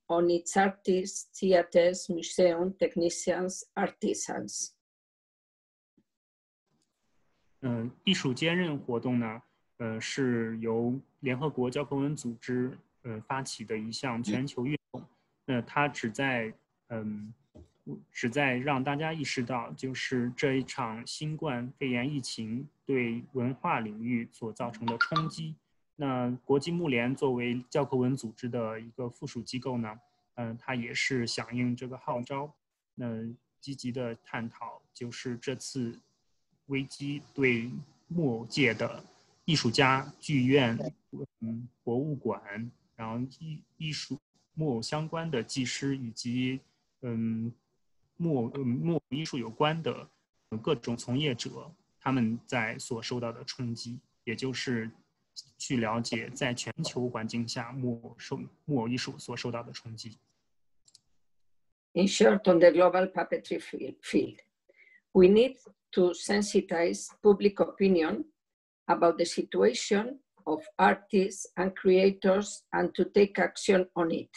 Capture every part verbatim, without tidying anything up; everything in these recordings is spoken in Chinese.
on its artists, theaters, museum, technicians, artisans. 嗯，艺术兼任活动呢，呃，是由联合国教科文组织呃发起的一项全球运动。那它旨在嗯，旨在让大家意识到，就是这一场新冠肺炎疫情对文化领域所造成的冲击。那国际木联作为教科文组织的一个附属机构呢，嗯、呃，它也是响应这个号召，那积极的探讨就是这次危机对木偶界的艺术家、剧院、嗯、博物馆，然后艺艺术木偶相关的技师以及嗯木偶、嗯、木偶艺术有关的各种从业者，他们在所受到的冲击，也就是去了解在全球环境下木偶受木偶艺术所受到的冲击。 In short, on the global puppetry field, we need to sensitize public opinion about the situation of artists and creators and to take action on it.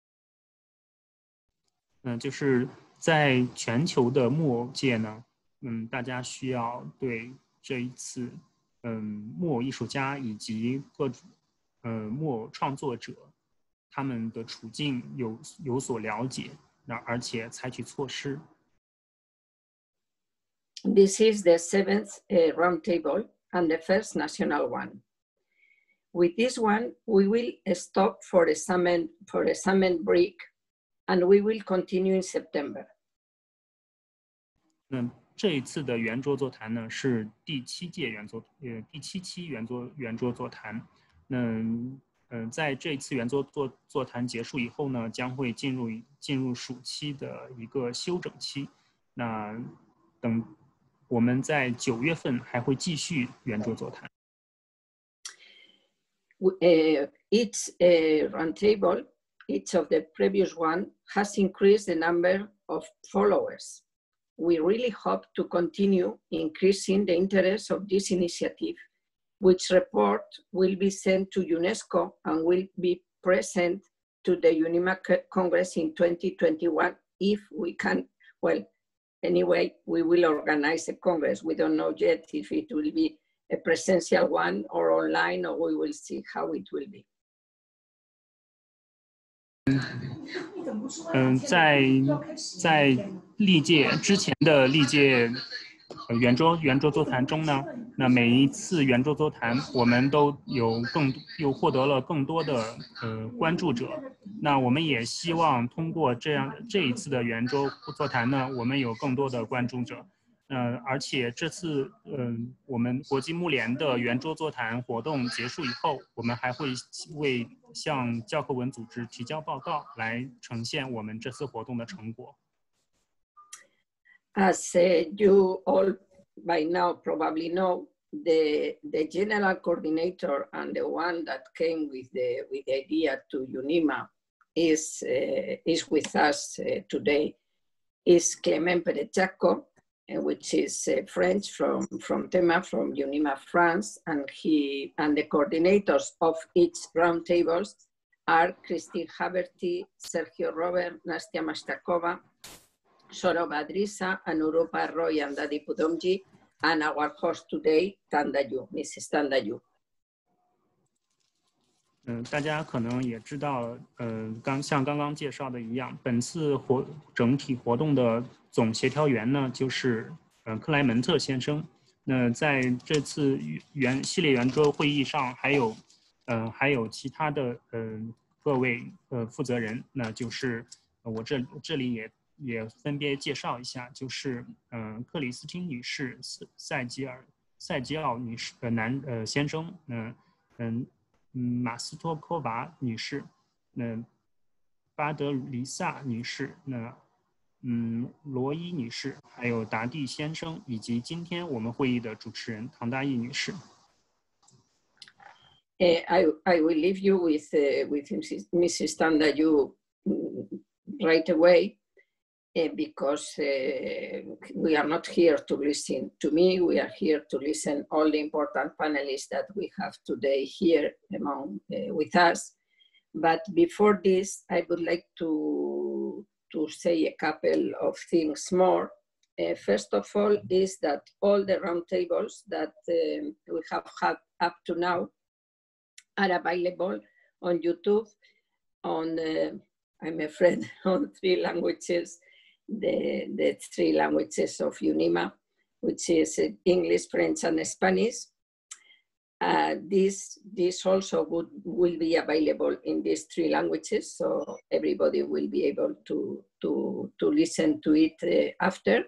嗯，就是在全球的木偶界呢，嗯，大家需要对这一次，嗯，木偶艺术家以及各种，呃，木偶创作者他们的处境有有所了解，那而且采取措施。 This is the seventh uh, roundtable and the first national one. With this one, we will stop for a summer, for a summer break, and we will continue in September. 那这一次的圆桌座谈呢，是第七届圆桌，呃，第七期圆桌圆桌座谈。那嗯、呃，在这一次圆桌座座谈结束以后呢，将会进入进入暑期的一个休整期。那等我们在九月份还会继续圆桌座谈。 Uh, each uh, roundtable, each of the previous one has increased the number of followers. We really hope to continue increasing the interest of this initiative, which report will be sent to UNESCO and will be present to the UNIMA Congress in twenty twenty-one if we can. Well, anyway, we will organize a Congress. We don't know yet if it will be a presential one or online, or we will see how it will be. 嗯，在在历届之前的历届圆桌圆桌座谈中呢，那每一次圆桌座谈，我们都有更又获得了更多的呃关注者。那我们也希望通过这样这一次的圆桌座谈呢，我们有更多的关注者。呃，而且这次嗯、呃，我们国际木联的圆桌座谈活动结束以后，我们还会为向教科文组织提交报告，来呈现我们这次活动的成果。 As uh, you all by now probably know, the the general coordinator and the one that came with the with the idea to UNIMA is uh, is with us uh, today. Is Clément Pérez-Jacot, uh, which is uh, French from from Tema from UNIMA France, and he and the coordinators of each roundtables are Christine Haverty, Sergio Robert, Nastia Mastakova, Sorob Adrisa, Anurupa Roy, and Dadi Pudomji, and our host today, Tanda Yu, Missus Tanda Yu. 嗯，大家可能也知道，呃，刚像刚刚介绍的一样，本次活整体活动的总协调员呢，就是呃克莱门特先生。那在这次圆系列圆桌会议上，还有呃还有其他的呃各位呃负责人，那就是我这这里也也分别介绍一下，就是嗯、呃、克里斯汀女士、塞吉尔塞吉奥女士呃男呃先生，嗯嗯。嗯，马斯托科娃女士，那巴德里萨女士，那嗯罗伊女士，还有达蒂先生，以及今天我们会议的主持人唐大义女士。 Uh, I I will leave you with uh, with Missus Tanda Yu right away. Uh, because uh, we are not here to listen to me, we are here to listen all the important panelists that we have today here among uh, with us. But before this, I would like to, to say a couple of things more. Uh, first of all is that all the roundtables that um, we have had up to now are available on YouTube on, uh, I'm afraid, on three languages, the, the three languages of UNIMA, which is English, French, and Spanish. Uh, this, this also would, will be available in these three languages, so everybody will be able to, to, to listen to it uh, after.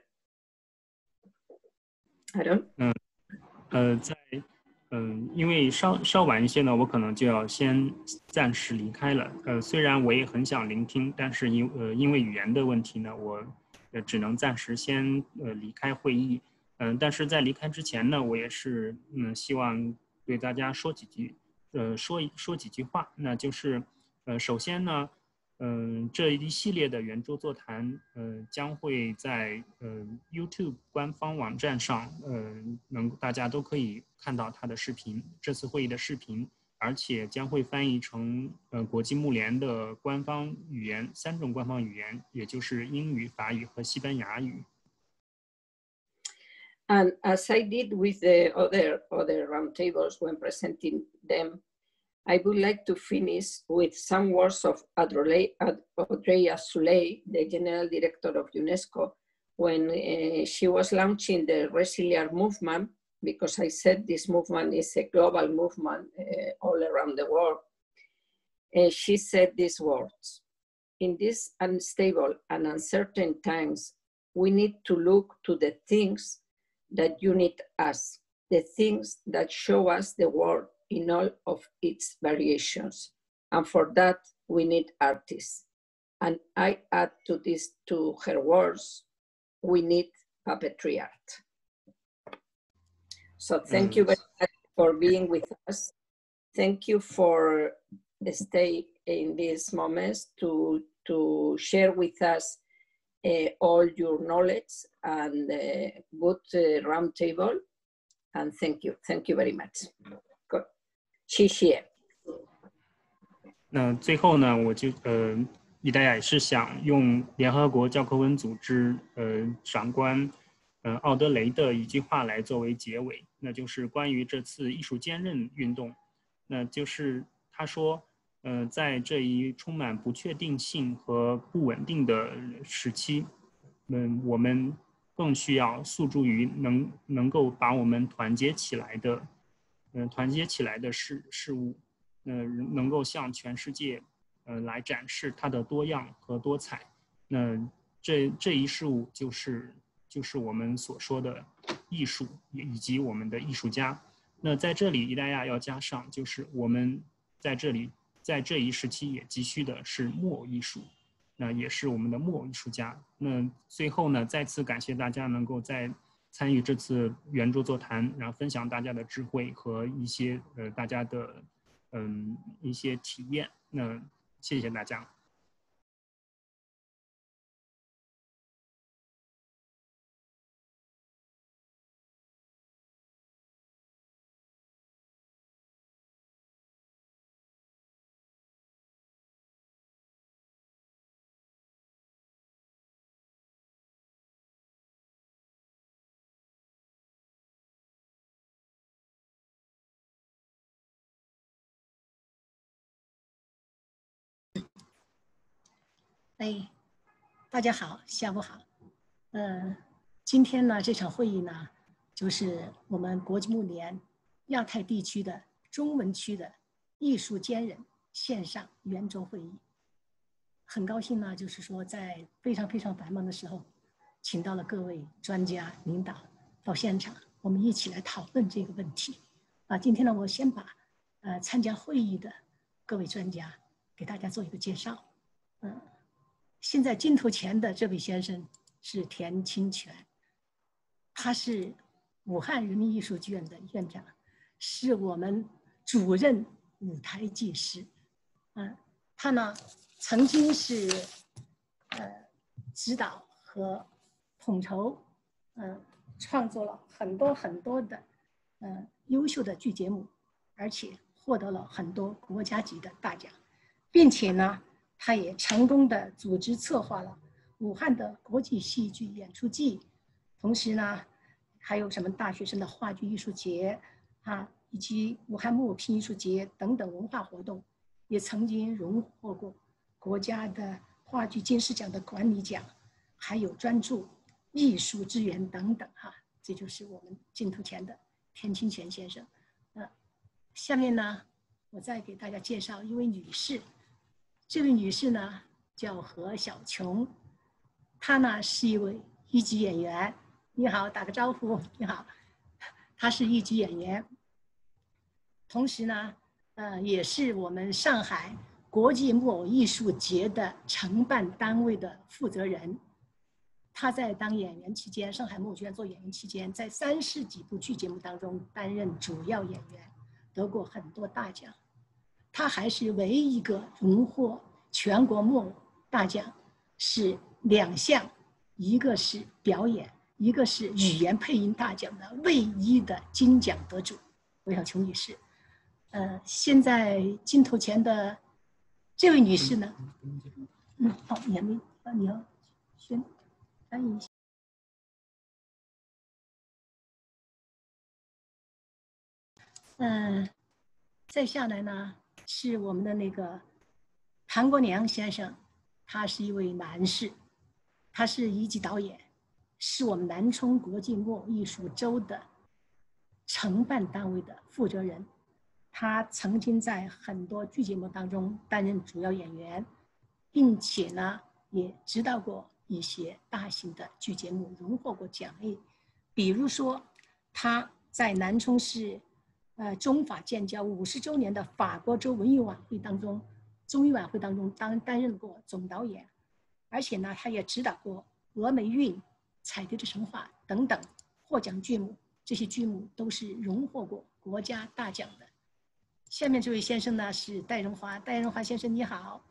Aaron? 嗯，呃，在嗯、呃，因为稍稍晚一些呢，我可能就要先暂时离开了。呃，虽然我也很想聆听，但是因呃因为语言的问题呢，我呃只能暂时先呃离开会议。嗯、呃，但是在离开之前呢，我也是嗯希望对大家说几句，呃说说几句话。那就是呃首先呢。嗯，这一系列的圆桌座谈，呃，将会在呃 YouTube 官方网站上，呃，能大家都可以看到它的视频，这次会议的视频，而且将会翻译成呃国际妇联的官方语言，三种官方语言，也就是英语、法语和西班牙语。 And as I did with the other other roundtables when presenting them, I would like to finish with some words of Audrey Azoulay, the General Director of UNESCO, when uh, she was launching the Resiliar movement, because I said this movement is a global movement uh, all around the world. Uh, she said these words: in these unstable and uncertain times, we need to look to the things that unite us, the things that show us the world in all of its variations. And for that, we need artists. And I add to this, to her words, we need puppetry art. So thank you very much for being with us. Thank you for the stay in these moments to, to share with us uh, all your knowledge and uh, good uh, roundtable. And thank you, thank you very much. Good. 谢谢。 那最后呢，我就呃，李大雅也是想用联合国教科文组织呃长官呃奥德雷的一句话来作为结尾，那就是关于这次艺术坚韧运动，那就是他说，呃，在这一充满不确定性和不稳定的时期，嗯，我们更需要诉诸于能能够把我们团结起来的，嗯、呃，团结起来的事事物。呃，能够向全世界，呃，来展示它的多样和多彩。那这这一事物就是就是我们所说的艺术，以及我们的艺术家。那在这里，伊达亚要加上，就是我们在这里在这一时期也急需的是木偶艺术，那也是我们的木偶艺术家。那最后呢，再次感谢大家能够在参与这次圆桌座谈，然后分享大家的智慧和一些呃大家的。嗯，一些体验。那谢谢大家。 哎，大家好，下午好。呃，今天呢，这场会议呢，就是我们国际妇联亚太地区的中文区的艺术坚韧线上圆桌会议。很高兴呢，就是说在非常非常繁忙的时候，请到了各位专家领导到现场，我们一起来讨论这个问题。啊，今天呢，我先把呃参加会议的各位专家给大家做一个介绍。嗯、呃。现在镜头前的这位先生是田清泉，他是武汉人民艺术剧院的院长，是我们主任舞台技师。嗯，他呢曾经是呃指导和统筹，嗯、呃，创作了很多很多的呃优秀的剧节目，而且获得了很多国家级的大奖。 并且呢，他也成功的组织策划了武汉的国际戏剧演出季，同时呢，还有什么大学生的话剧艺术节啊，以及武汉木偶拼艺术节等等文化活动，也曾经荣获过国家的话剧金狮奖的管理奖，还有专注艺术之源等等哈、啊。这就是我们镜头前的田清泉先生。呃，下面呢，我再给大家介绍一位女士。这位女士呢叫何小琼，她呢是一位一级演员。你好，打个招呼。你好，她是一级演员，同时呢，呃，也是我们上海国际木偶艺术节的承办单位的负责人。他在当演员期间，上海木偶剧院做演员期间，在三十几部剧节目当中担任主要演员，得过很多大奖。他还是唯一一个荣获全国木偶大奖，是两项，一个是表演，一个是语言配音大奖的唯一的金奖得主，韦小琼女士。呃，现在镜头前的这位女士呢，嗯，好，你还没，你要先。翻译一下。嗯，再下来呢是我们的那个谭国良先生，他是一位男士，他是一级导演，是我们南充国际木偶艺术周的承办单位的负责人。他曾经在很多剧节目当中担任主要演员，并且呢也指导过一些大型的剧节目，荣获过奖励。比如说，他在南充市，呃，中法建交五十周年的法国州文艺晚会当中，综艺晚会当中当担任过总导演，而且呢，他也指导过《峨眉韵》《彩蝶的神话》等等获奖剧目，这些剧目都是荣获过国家大奖的。下面这位先生呢是戴荣华，戴荣华先生你好。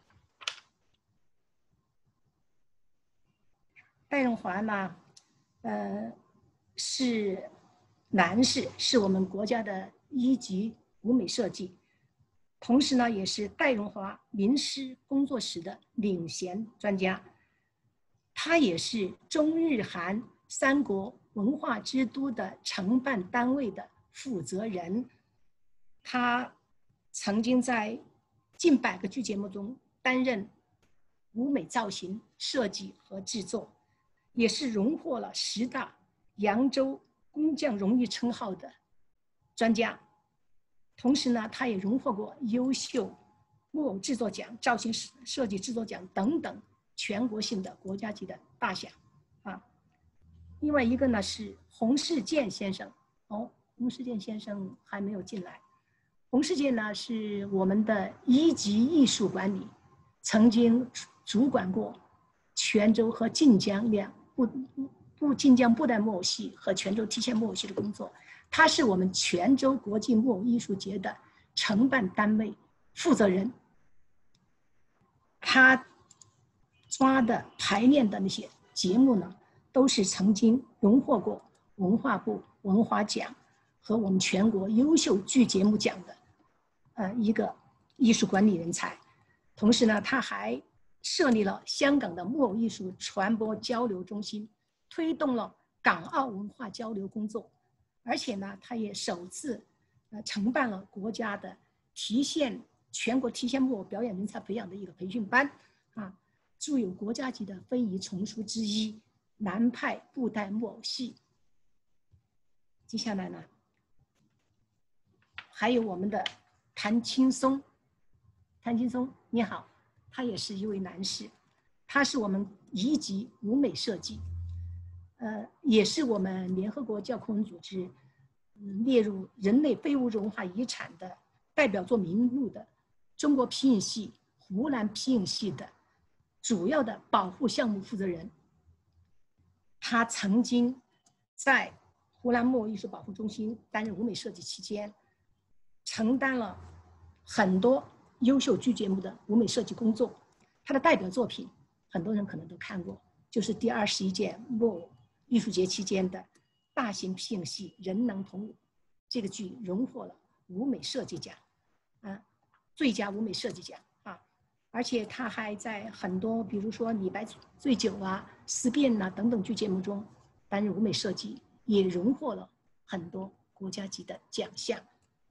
戴荣华呢，呃，是男士，是我们国家的一级舞美设计，同时呢，也是戴荣华名师工作室的领衔专家。他也是中日韩三国文化之都的承办单位的负责人。他曾经在近百个剧节目中担任舞美造型设计和制作，也是荣获了十大扬州工匠荣誉称号的专家。同时呢，他也荣获过优秀木偶制作奖、造型设计制作奖等等全国性的国家级的大奖啊。另外一个呢是洪世健先生，哦，洪世健先生还没有进来。洪世健呢是我们的一级艺术管理，曾经主管过泉州和晋江两部部晋江布袋木偶戏和泉州提线木偶戏的工作。他是我们泉州国际木偶艺术节的承办单位负责人。他抓的排练的那些节目呢，都是曾经荣获过文化部文化奖和我们全国优秀剧节目奖的呃一个艺术管理人才。同时呢，他还设立了香港的木偶艺术传播交流中心，推动了港澳文化交流工作。而且呢，他也首次呃承办了国家的提线全国提线木偶表演人才培养的一个培训班啊，著有国家级的非遗丛书之一《南派布袋木偶戏》。接下来呢，还有我们的谭青松，谭青松你好，他也是一位男士，他是我们一级舞美设计。呃，也是我们联合国教科文组织、嗯、列入人类非物质文化遗产的代表作名录的中国皮影戏、湖南皮影戏的主要的保护项目负责人。他曾经在湖南木偶艺术保护中心担任舞美设计期间，承担了很多优秀剧节目的舞美设计工作。他的代表作品，很多人可能都看过，就是第二十一届木偶艺术节期间的大型皮影戏《人能同舞》，这个剧荣获了舞美设计奖，啊，最佳舞美设计奖啊。 而且他还在很多，比如说《李白醉酒》啊、《思辨》呐等等剧节目中担任舞美设计，也荣获了很多国家级的奖项。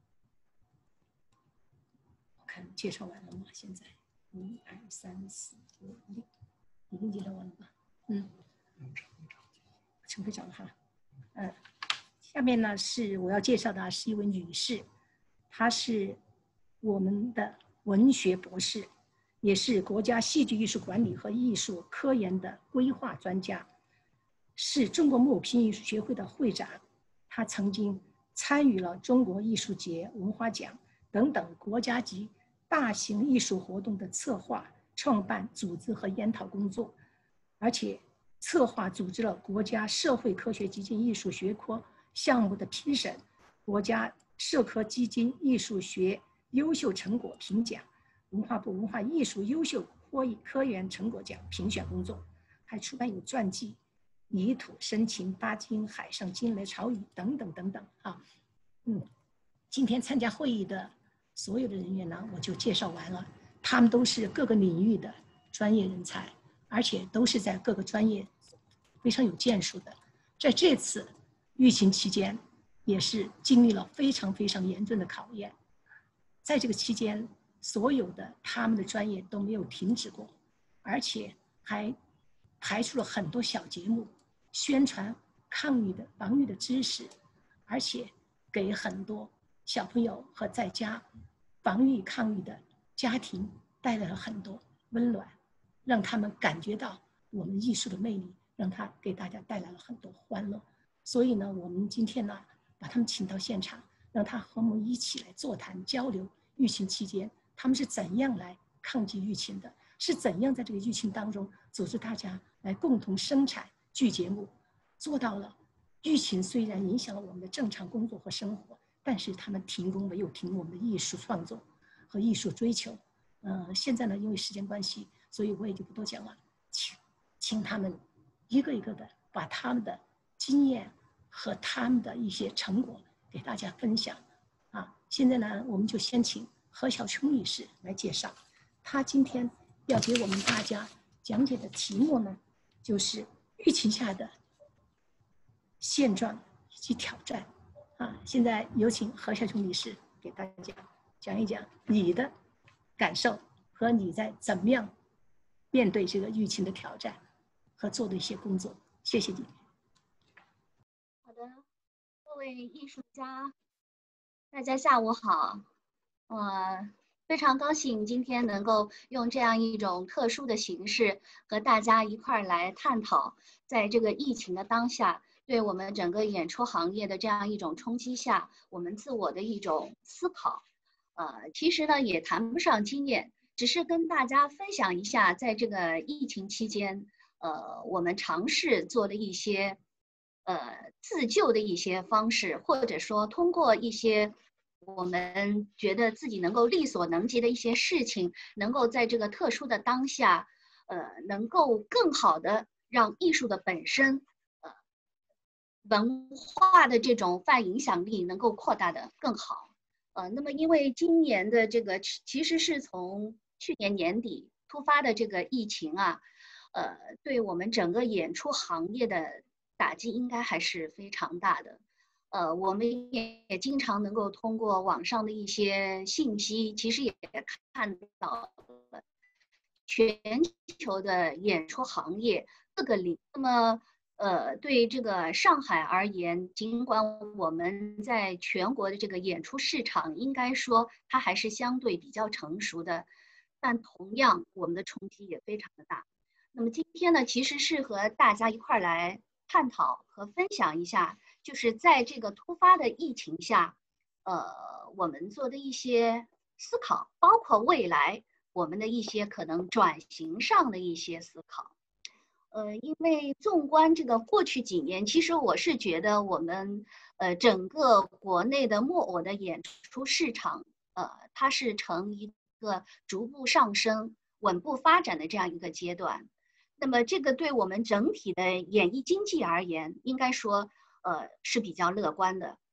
我看介绍完了吗？现在一二三四五六，已经介绍完了吧？嗯，陈会长哈，嗯，下面呢是我要介绍的是一位女士，她是我们的文学博士。也是国家戏剧艺术管理和艺术科研的规划专家，是中国木偶拼音艺术学会的会长。他曾经参与了中国艺术节、文化奖等等国家级大型艺术活动的策划、创办、组织和研讨工作，而且策划组织了国家社会科学基金艺术学科项目的评审、国家社科基金艺术学优秀成果评奖、文化部文化艺术优秀科科研成果奖评选工作，还出版有传记《泥土深情巴金海上惊雷潮雨》等等等等啊。嗯，今天参加会议的所有的人员呢，我就介绍完了。他们都是各个领域的专业人才，而且都是在各个专业非常有建树的。在这次疫情期间，也是经历了非常非常严峻的考验。在这个期间，所有的他们的专业都没有停止过，而且还排出了很多小节目，宣传抗疫的防御的知识，而且给很多小朋友和在家防御抗疫的家庭带来了很多温暖，让他们感觉到我们艺术的魅力，让他给大家带来了很多欢乐。所以呢，我们今天呢，把他们请到现场，让他和我们一起来座谈交流疫情期间他们是怎样来抗击疫情的，是怎样在这个疫情当中组织大家来共同生产剧节目，做到了疫情虽然影响了我们的正常工作和生活，但是他们停工没有停我们的艺术创作和艺术追求。呃，现在呢，因为时间关系，所以我也就不多讲了，请请他们一个一个的把他们的经验和他们的一些成果给大家分享。啊，现在呢，我们就先请何小琼女士来介绍，她今天要给我们大家讲解的题目呢，就是疫情下的现状以及挑战。啊，现在有请何小琼女士给大家讲一讲你的感受和你在怎么样面对这个疫情的挑战和做的一些工作。谢谢你。 好的，各位艺术家，大家下午好。呃，非常高兴今天能够用这样一种特殊的形式和大家一块儿来探讨，在这个疫情的当下，对我们整个演出行业的这样一种冲击下，我们自我的一种思考。呃，其实呢也谈不上经验，只是跟大家分享一下，在这个疫情期间，呃，我们尝试做的一些呃自救的一些方式，或者说通过一些我们觉得自己能够力所能及的一些事情，能够在这个特殊的当下，呃，能够更好的让艺术的本身，呃，文化的这种泛影响力能够扩大的更好。呃，那么因为今年的这个其实是从去年年底突发的这个疫情啊，呃，对我们整个演出行业的打击应该还是非常大的。呃，我们也也经常能够通过网上的一些信息，其实也看到了全球的演出行业各个领域。那么，呃，对这个上海而言，尽管我们在全国的这个演出市场应该说它还是相对比较成熟的，但同样我们的冲击也非常的大。那么今天呢，其实是和大家一块来探讨和分享一下，就是在这个突发的疫情下，呃，我们做的一些思考，包括未来我们的一些可能转型上的一些思考。呃，因为纵观这个过去几年，其实我是觉得我们呃整个国内的木偶的演出市场，呃，它是呈一个逐步上升、稳步发展的这样一个阶段。那么这个对我们整体的演艺经济而言，应该说呃是比较乐观的，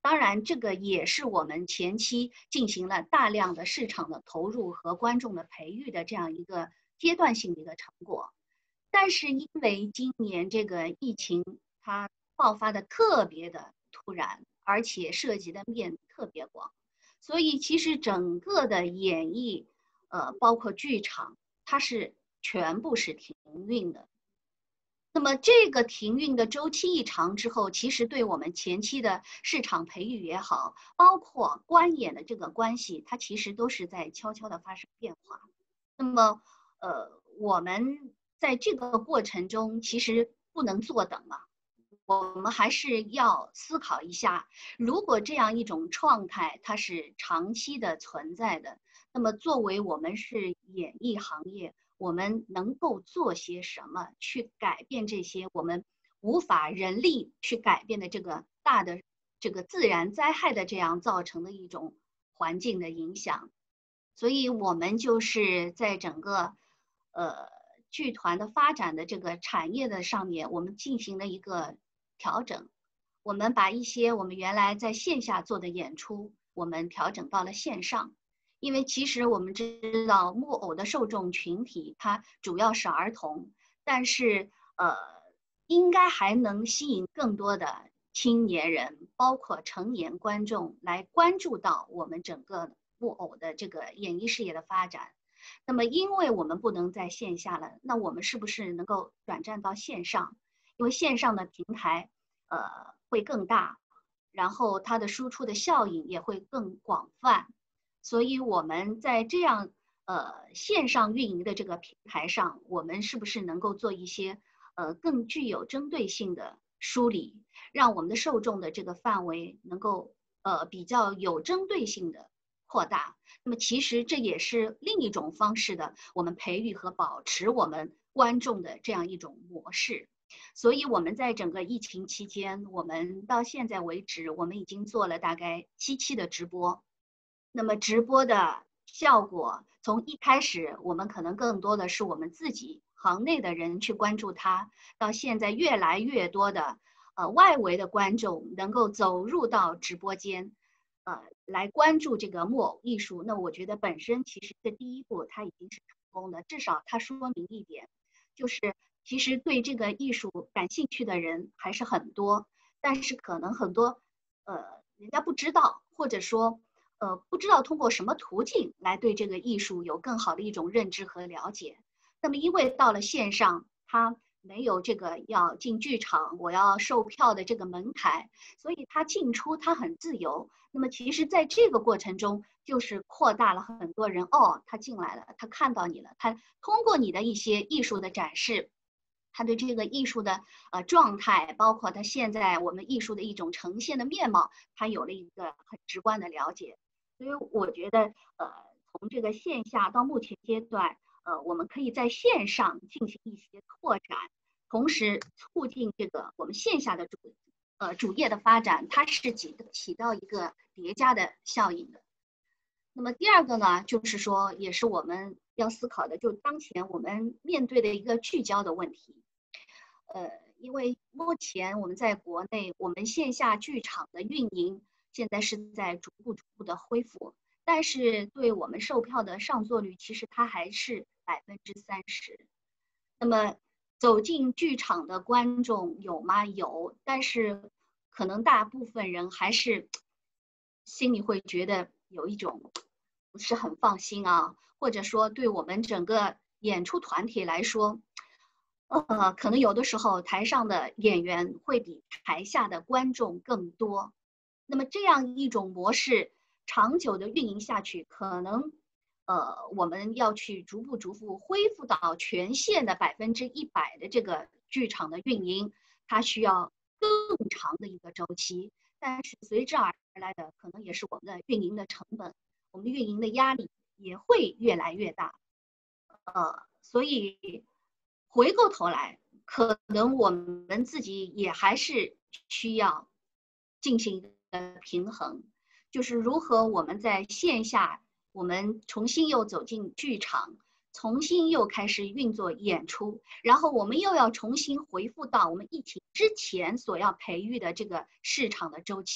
当然，这个也是我们前期进行了大量的市场的投入和观众的培育的这样一个阶段性的一个成果。但是因为今年这个疫情它爆发的特别的突然，而且涉及的面特别广，所以其实整个的演艺，呃，包括剧场，它是全部是停运的。那么这个停运的周期一长之后，其实对我们前期的市场培育也好，包括观演的这个关系，它其实都是在悄悄的发生变化。那么，呃，我们在这个过程中其实不能坐等了，我们还是要思考一下，如果这样一种状态它是长期的存在的，那么作为我们是演艺行业，我们能够做些什么去改变这些我们无法人力去改变的这个大的这个自然灾害的这样造成的一种环境的影响。所以我们就是在整个呃剧团的发展的这个产业的上面，我们进行了一个调整。我们把一些我们原来在线下做的演出，我们调整到了线上。因为其实我们知道木偶的受众群体它主要是儿童，但是呃应该还能吸引更多的青年人，包括成年观众来关注到我们整个木偶的这个演艺事业的发展。那么因为我们不能在线下了，那我们是不是能够转战到线上？因为线上的平台呃会更大，然后它的输出的效应也会更广泛。所以我们在这样呃线上运营的这个平台上，我们是不是能够做一些呃更具有针对性的梳理，让我们的受众的这个范围能够呃比较有针对性的扩大？那么其实这也是另一种方式的我们培育和保持我们观众的这样一种模式。所以我们在整个疫情期间，我们到现在为止，我们已经做了大概七期的直播。那么直播的效果，从一开始我们可能更多的是我们自己行内的人去关注它，到现在越来越多的呃外围的观众能够走入到直播间，呃来关注这个木偶艺术。那我觉得本身其实这第一步它已经是成功的，至少它说明一点，就是其实对这个艺术感兴趣的人还是很多，但是可能很多呃人家不知道，或者说呃，不知道通过什么途径来对这个艺术有更好的一种认知和了解。那么因为到了线上，它没有这个要进剧场，我要售票的这个门槛，所以它进出它很自由。那么其实在这个过程中，就是扩大了很多人，哦，他进来了，他看到你了，他通过你的一些艺术的展示，他对这个艺术的呃状态，包括他现在我们艺术的一种呈现的面貌，他有了一个很直观的了解。所以我觉得，呃，从这个线下到目前阶段，呃，我们可以在线上进行一些拓展，同时促进这个我们线下的主呃主业的发展，它是起起到一个叠加的效应的。那么第二个呢，就是说，也是我们要思考的，就是当前我们面对的一个聚焦的问题。呃，因为目前我们在国内，我们线下剧场的运营现在是在逐步逐步的恢复，但是对我们售票的上座率，其实它还是百分之三十。那么走进剧场的观众有吗？有，但是可能大部分人还是心里会觉得有一种不是很放心啊，或者说对我们整个演出团体来说，呃，可能有的时候台上的演员会比台下的观众更多。那么这样一种模式长久的运营下去，可能呃我们要去逐步逐步恢复到全线的百分之一百的这个剧场的运营，它需要更长的一个周期。但是随之而来的可能也是我们的运营的成本，我们运营的压力也会越来越大。呃，所以回过头来，可能我们自己也还是需要进行一个平衡，就是如何我们在线下，我们重新又走进剧场，重新又开始运作演出，然后我们又要重新回复到我们疫情之前所要培育的这个市场的周期。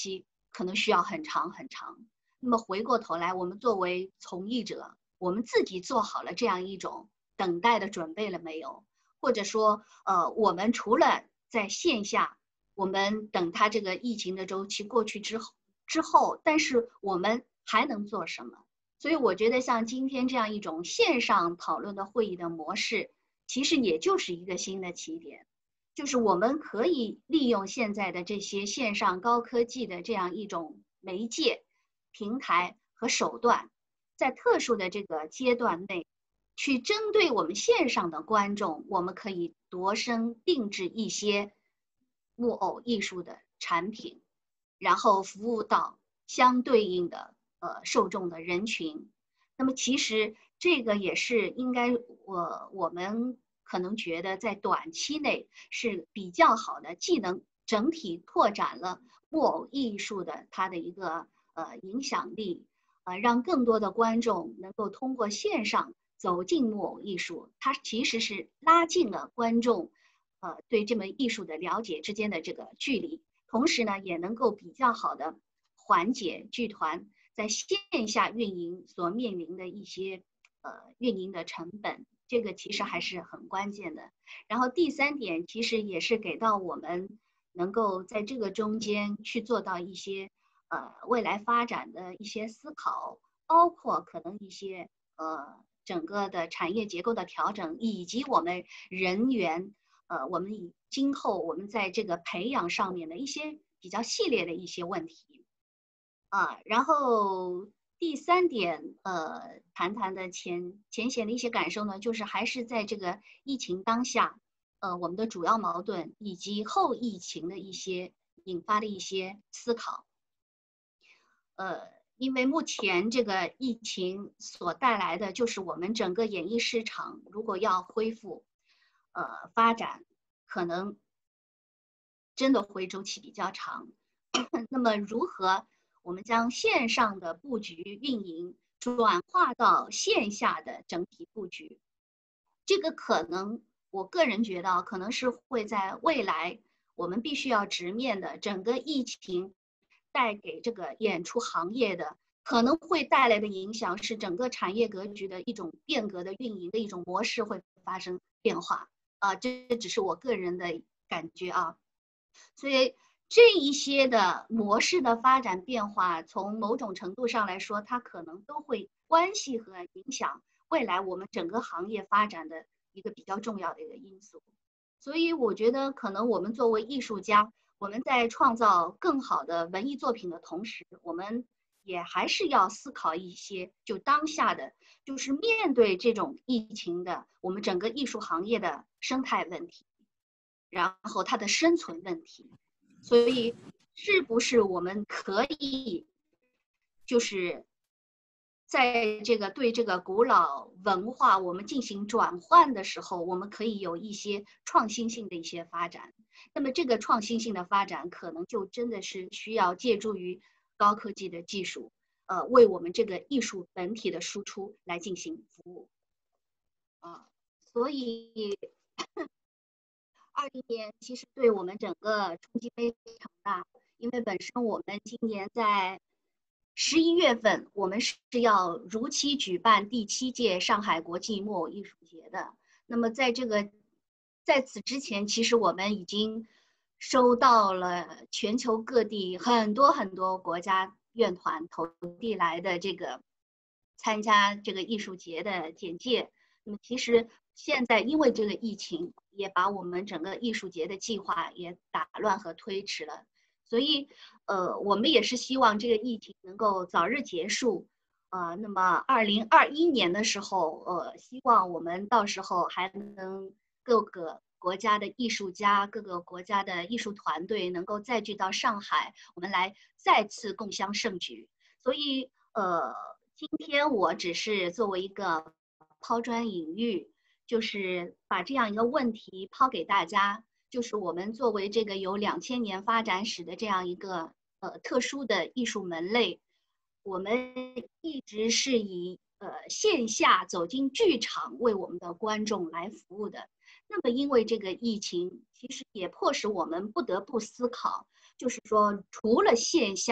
可能需要很长很长。那么回过头来，我们作为从业者，我们自己做好了这样一种等待的准备了没有？或者说，呃，我们除了在线下，我们等它这个疫情的周期过去之后，之后，但是我们还能做什么？所以我觉得像今天这样一种线上讨论的会议的模式，其实也就是一个新的起点，就是我们可以利用现在的这些线上高科技的这样一种媒介、平台和手段，在特殊的这个阶段内，去针对我们线上的观众，我们可以度身定制一些木偶艺术的产品，然后服务到相对应的呃受众的人群。那么其实这个也是应该我我们可能觉得在短期内是比较好的，既能整体拓展了木偶艺术的它的一个呃影响力，呃让更多的观众能够通过线上走进木偶艺术，它其实是拉近了观众呃对这门艺术的了解之间的这个距离，同时呢也能够比较好的缓解剧团在线下运营所面临的一些呃运营的成本，这个其实还是很关键的。然后第三点，其实也是给到我们能够在这个中间去做到一些呃未来发展的一些思考，包括可能一些呃整个的产业结构的调整，以及我们人员呃我们以今后我们在这个培养上面的一些比较系列的一些问题。啊，然后第三点，呃，谈谈的浅浅显的一些感受呢，就是还是在这个疫情当下，呃，我们的主要矛盾以及后疫情的一些引发的一些思考。呃，因为目前这个疫情所带来的，就是我们整个演艺市场如果要恢复，呃，发展，可能真的会周期比较长。那么如何我们将线上的布局运营转化到线下的整体布局，这个可能我个人觉得可能是会在未来我们必须要直面的整个疫情带给这个演出行业的可能会带来的影响，是整个产业格局的一种变革的运营的一种模式会发生变化啊，这只是我个人的感觉啊。所以这一些的模式的发展变化，从某种程度上来说，它可能都会关系和影响未来我们整个行业发展的一个比较重要的一个因素。所以我觉得可能我们作为艺术家，我们在创造更好的文艺作品的同时，我们也还是要思考一些就当下的，就是面对这种疫情的我们整个艺术行业的生态问题，然后它的生存问题。所以是不是我们可以就是在这个对这个古老文化我们进行转换的时候，我们可以有一些创新性的一些发展。那么这个创新性的发展可能就真的是需要借助于高科技的技术，呃，为我们这个艺术本体的输出来进行服务啊。所以二零年其实对我们整个冲击非常大，因为本身我们今年在十一月份，我们是要如期举办第七届上海国际木偶艺术节的。那么在这个在此之前，其实我们已经收到了全球各地很多很多国家院团投递来的这个参加这个艺术节的简介。那么其实现在因为这个疫情，也把我们整个艺术节的计划也打乱和推迟了。所以，呃，我们也是希望这个疫情能够早日结束，呃，那么二零二一年的时候，呃，希望我们到时候还能各个国家的艺术家、各个国家的艺术团队能够再聚到上海，我们来再次共襄盛举。所以，呃，今天我只是作为一个抛砖引玉，就是把这样一个问题抛给大家。就是我们作为这个有两千年发展史的这样一个呃特殊的艺术门类，我们一直是以呃线下走进剧场为我们的观众来服务的。那么因为这个疫情，其实也迫使我们不得不思考，就是说除了线下，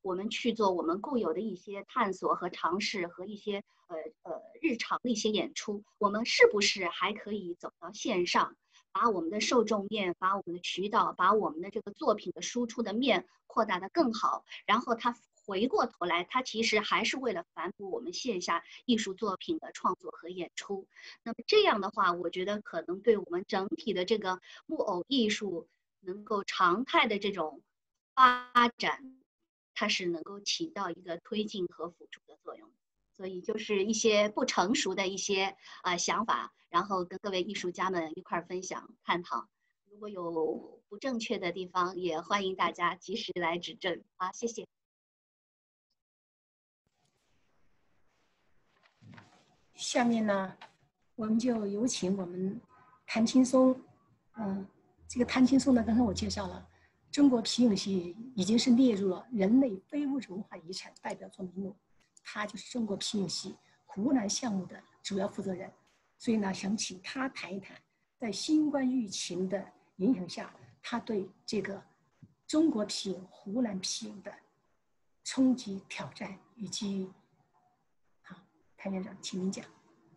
我们去做我们固有的一些探索和尝试和一些呃呃日常的一些演出，我们是不是还可以走到线上，把我们的受众面，把我们的渠道，把我们的这个作品的输出的面扩大的更好，然后它回过头来，它其实还是为了反哺我们线下艺术作品的创作和演出。那么这样的话，我觉得可能对我们整体的这个木偶艺术能够常态的这种发展，它是能够起到一个推进和辅助的作用。所以就是一些不成熟的一些啊、呃、想法，然后跟各位艺术家们一块分享探讨。如果有不正确的地方，也欢迎大家及时来指正。好，谢谢。 下面呢，我们就有请我们谭青松。嗯，这个谭青松呢，刚才我介绍了，中国皮影戏已经是列入了人类非物质文化遗产代表作名录。他就是中国皮影戏湖南项目的主要负责人，所以呢，想请他谈一谈，在新冠疫情的影响下，他对这个中国皮影、湖南皮影的冲击、挑战以及，好，谭院长，请您讲。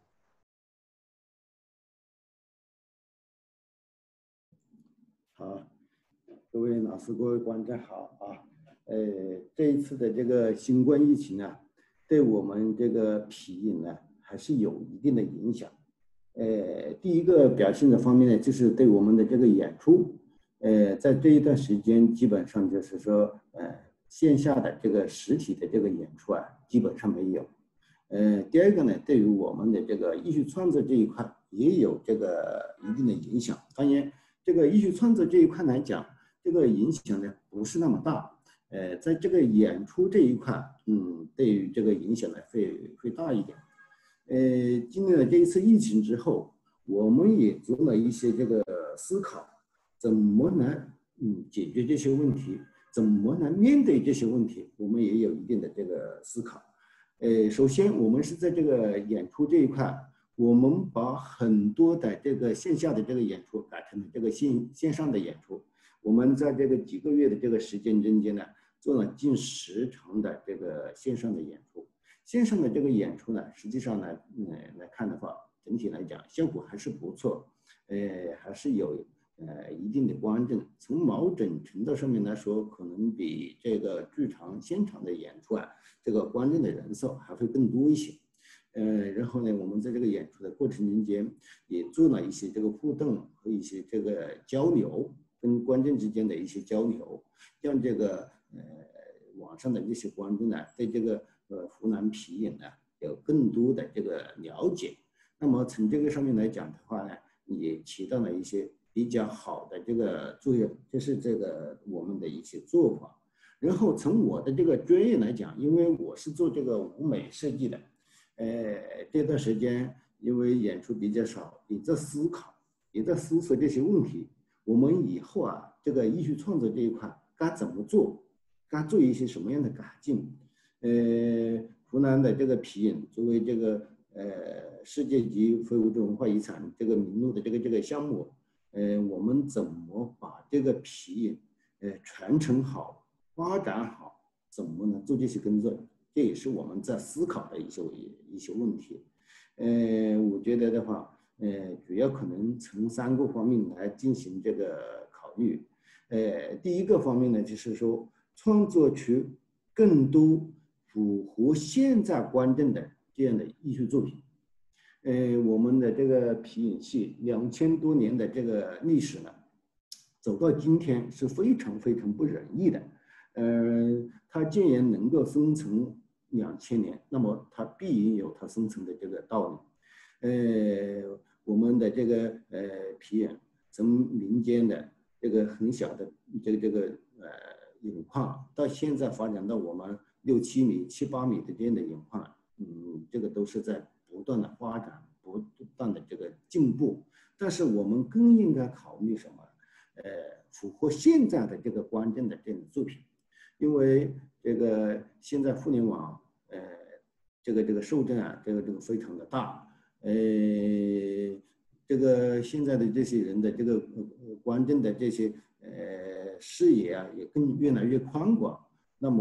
好，各位老师、各位观众好啊。呃，这一次的这个新冠疫情啊，对我们这个皮影呢还是有一定的影响。呃，第一个表现的方面呢，就是对我们的这个演出，呃，在这一段时间基本上就是说，呃，线下的这个实体的这个演出啊，基本上没有。呃，第二个呢，对于我们的这个艺术创作这一块也有这个一定的影响。当然，这个艺术创作这一块来讲，这个影响呢不是那么大。呃，在这个演出这一块，嗯，对于这个影响呢会会大一点。呃，经历了这一次疫情之后，我们也做了一些这个思考，怎么来嗯解决这些问题，怎么来面对这些问题，我们也有一定的这个思考。呃，首先我们是在这个演出这一块，我们把很多的这个线下的这个演出改成了这个线线上的演出。我们在这个几个月的这个时间中间呢，做了近十场的这个线上的演出。线上的这个演出呢，实际上呢，嗯，来看的话，整体来讲效果还是不错，呃，还是有呃一定的观众。从某种程度上面来说，可能比这个剧场现场的演出啊，这个观众的人数还会更多一些。呃，然后呢，我们在这个演出的过程中间也做了一些这个互动和一些这个交流，跟观众之间的一些交流，让这个呃网上的这些观众呢，对这个呃湖南皮影呢有更多的这个了解。那么从这个上面来讲的话呢，也起到了一些比较好的这个作用，这是这个我们的一些做法。然后从我的这个专业来讲，因为我是做这个舞美设计的。呃，这段时间因为演出比较少，也在思考，也在思索这些问题。我们以后啊，这个艺术创作这一块该怎么做，该做一些什么样的改进？呃，湖南的这个皮影作为这个呃世界级非物质文化遗产这个名录的这个这个项目，呃，我们怎么把这个皮影呃传承好、发展好，怎么呢做这些工作？这也是我们在思考的一些一些问题。呃，我觉得的话，呃，主要可能从三个方面来进行这个考虑。呃，第一个方面呢，就是说创作出更多符合现在观众的这样的艺术作品。呃，我们的这个皮影戏两千多年的这个历史呢，走到今天是非常非常不容易的。呃，它既然能够生存两千年，那么它必然有它生存的这个道理。呃，我们的这个呃皮影从民间的这个很小的这个这个呃影框，到现在发展到我们六七米、七八米的这样的影框，嗯，这个都是在不断的发展、不断的这个进步。但是我们更应该考虑什么？呃，符合现在的这个观众的这种作品。因为这个现在互联网，呃，这个这个受众啊，这个这个非常的大，呃，这个现在的这些人的这个观众的这些呃视野啊，也更越来越宽广。那么，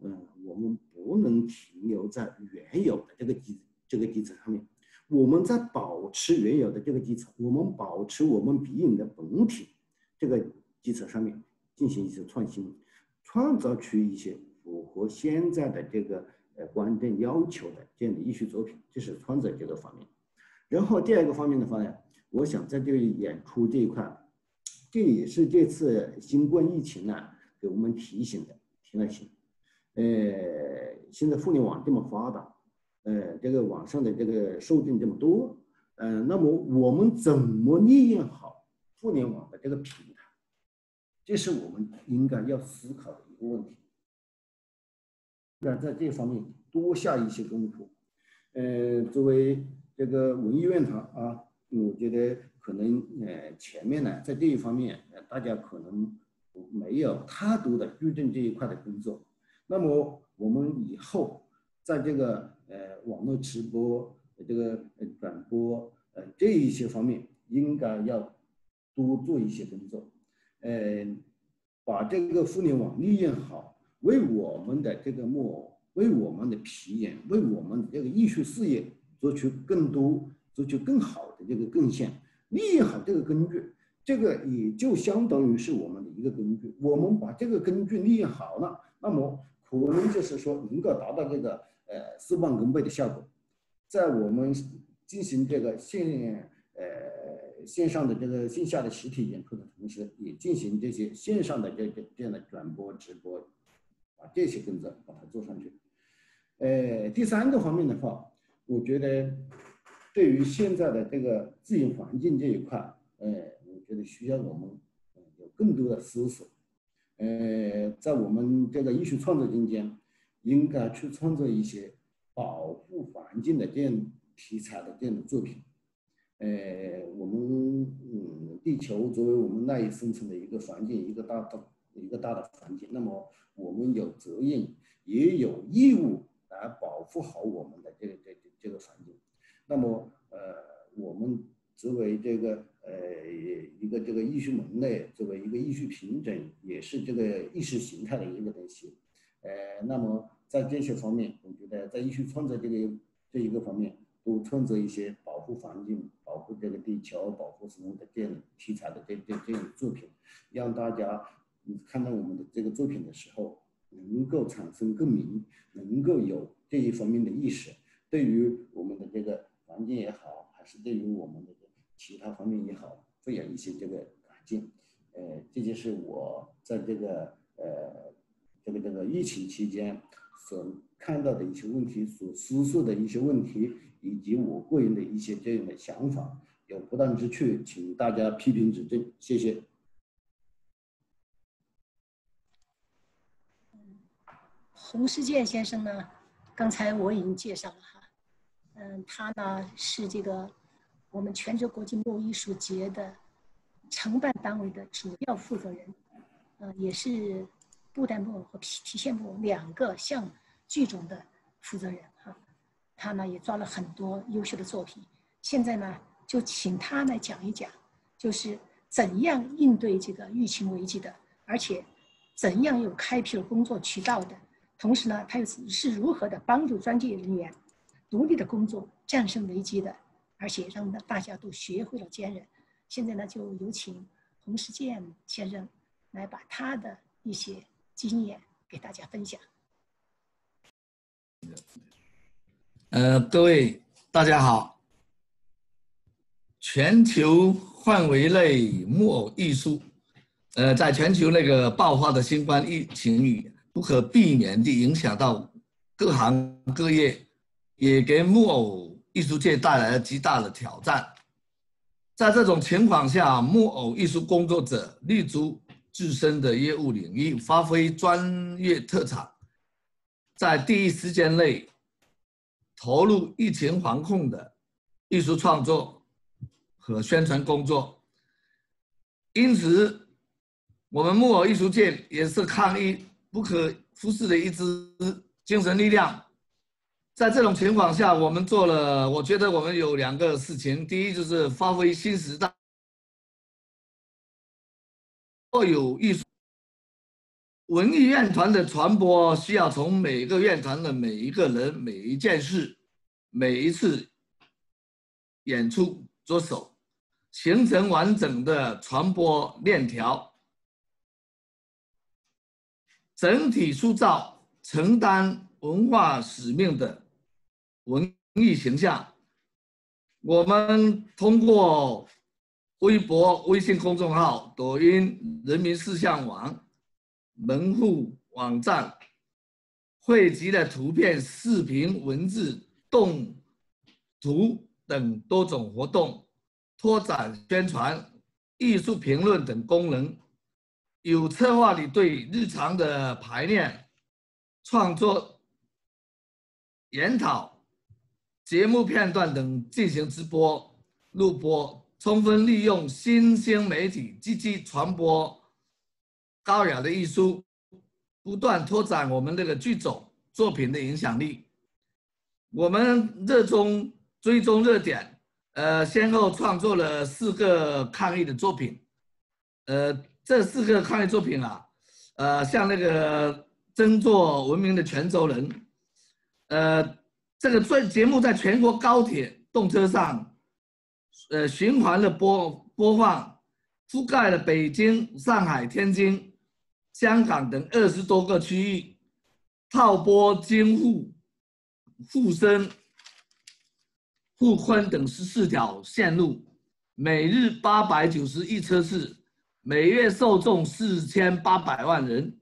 嗯，我们不能停留在原有的这个基这个基础上面，我们在保持原有的这个基础，我们保持我们皮影的本体这个基础上面进行一些创新，创造出一些符合现在的这个呃观众要求的这样的艺术作品，这是创作这个方面。然后第二个方面的话呢，我想在这个演出这一块，这也是这次新冠疫情呢给我们提醒的提了醒。呃，现在互联网这么发达，呃，这个网上的这个受众这么多，呃，那么我们怎么利用好互联网的这个平台？这是我们应该要思考的一个问题。要在这方面多下一些功夫。呃，作为这个文艺院团啊，我觉得可能呃前面呢，在这一方面，呃，大家可能没有太多的注重这一块的工作。那么我们以后在这个呃网络直播、这个转播呃这一些方面，应该要多做一些工作，呃，把这个互联网利用好，为我们的这个木偶、为我们的皮影、为我们的这个艺术事业做出更多、做出更好的这个贡献，利用好这个工具。这个也就相当于是我们的一个工具，我们把这个工具利用好了，那么可能就是说能够达到这个呃事半功倍的效果。在我们进行这个线呃线上的这个线下的实体演出的同时，也进行这些线上的这这这样的转播直播，把这些工作把它做上去。呃，第三个方面的话，我觉得对于现在的这个自然环境这一块，呃。我觉得需要我们有更多的思索，呃，在我们这个艺术创作中间，应该去创作一些保护环境的这样题材的这样的作品。呃，我们嗯，地球作为我们赖以生存的一个环境，一个大的一个大的环境，那么我们有责任也有义务来保护好我们的这个这个这个环境。那么呃，我们作为这个呃一个这个艺术门类，作为一个艺术品种，也是这个意识形态的一个东西。呃，那么在这些方面，我觉得在艺术创作这个这一个方面，多创作一些保护环境、保护这个地球、保护什么的这样题材的这这这样的作品，让大家看到我们的这个作品的时候，能够产生共鸣，能够有这一方面的意识，对于我们的这个环境也好，还是对于我们的其他方面也好，会有一些这个改进。呃，这就是我在这个呃这个这个疫情期间所看到的一些问题，所思索的一些问题，以及我个人的一些这样的想法，有不当之处，请大家批评指正，谢谢。 洪世健先生呢，刚才我已经介绍了哈，嗯，他呢是这个我们泉州国际木偶艺术节的承办单位的主要负责人，呃，也是布袋木偶和提线木偶两个项目剧种的负责人哈。他呢也抓了很多优秀的作品，现在呢就请他来讲一讲，就是怎样应对这个疫情危机的，而且怎样有开辟了工作渠道的。同时呢，他又是如何的帮助专业人员独立的工作，战胜危机的，而且让大家都学会了坚韧。现在呢，就有请洪世健先生来把他的一些经验给大家分享。 呃，各位大家好。全球范围内木偶艺术，呃，在全球那个爆发的新冠疫情里，不可避免地影响到各行各业，也给木偶艺术界带来了极大的挑战。在这种情况下，木偶艺术工作者立足自身的业务领域，发挥专业特长，在第一时间内投入疫情防控的艺术创作和宣传工作。因此，我们木偶艺术界也是抗疫不可忽视的一支精神力量。在这种情况下，我们做了，我觉得我们有两个事情。第一，就是发挥新时代若有艺术文艺院团的传播需要从每个院团的每一个人、每一件事、每一次演出着手，形成完整的传播链条，整体塑造承担文化使命的文艺形象。我们通过微博、微信公众号、抖音、人民事项网、门户网站汇集了图片、视频、文字、动图等多种活动，拓展宣传、艺术评论等功能，有策划地对日常的排练、创作、研讨、节目片段等进行直播、录播，充分利用新兴媒体积极传播高雅的艺术，不断拓展我们这个剧种作品的影响力。我们热衷追踪热点，呃，先后创作了四个抗疫的作品。呃，这四个抗疫作品啊，呃，像那个争做文明的泉州人，呃，这个最节目在全国高铁动车上，呃，循环的播播放，覆盖了北京、上海、天津、香港等二十多个区域，套播京沪、沪深、沪昆等十四条线路，每日八百九十亿车次，每月受众四千八百万人。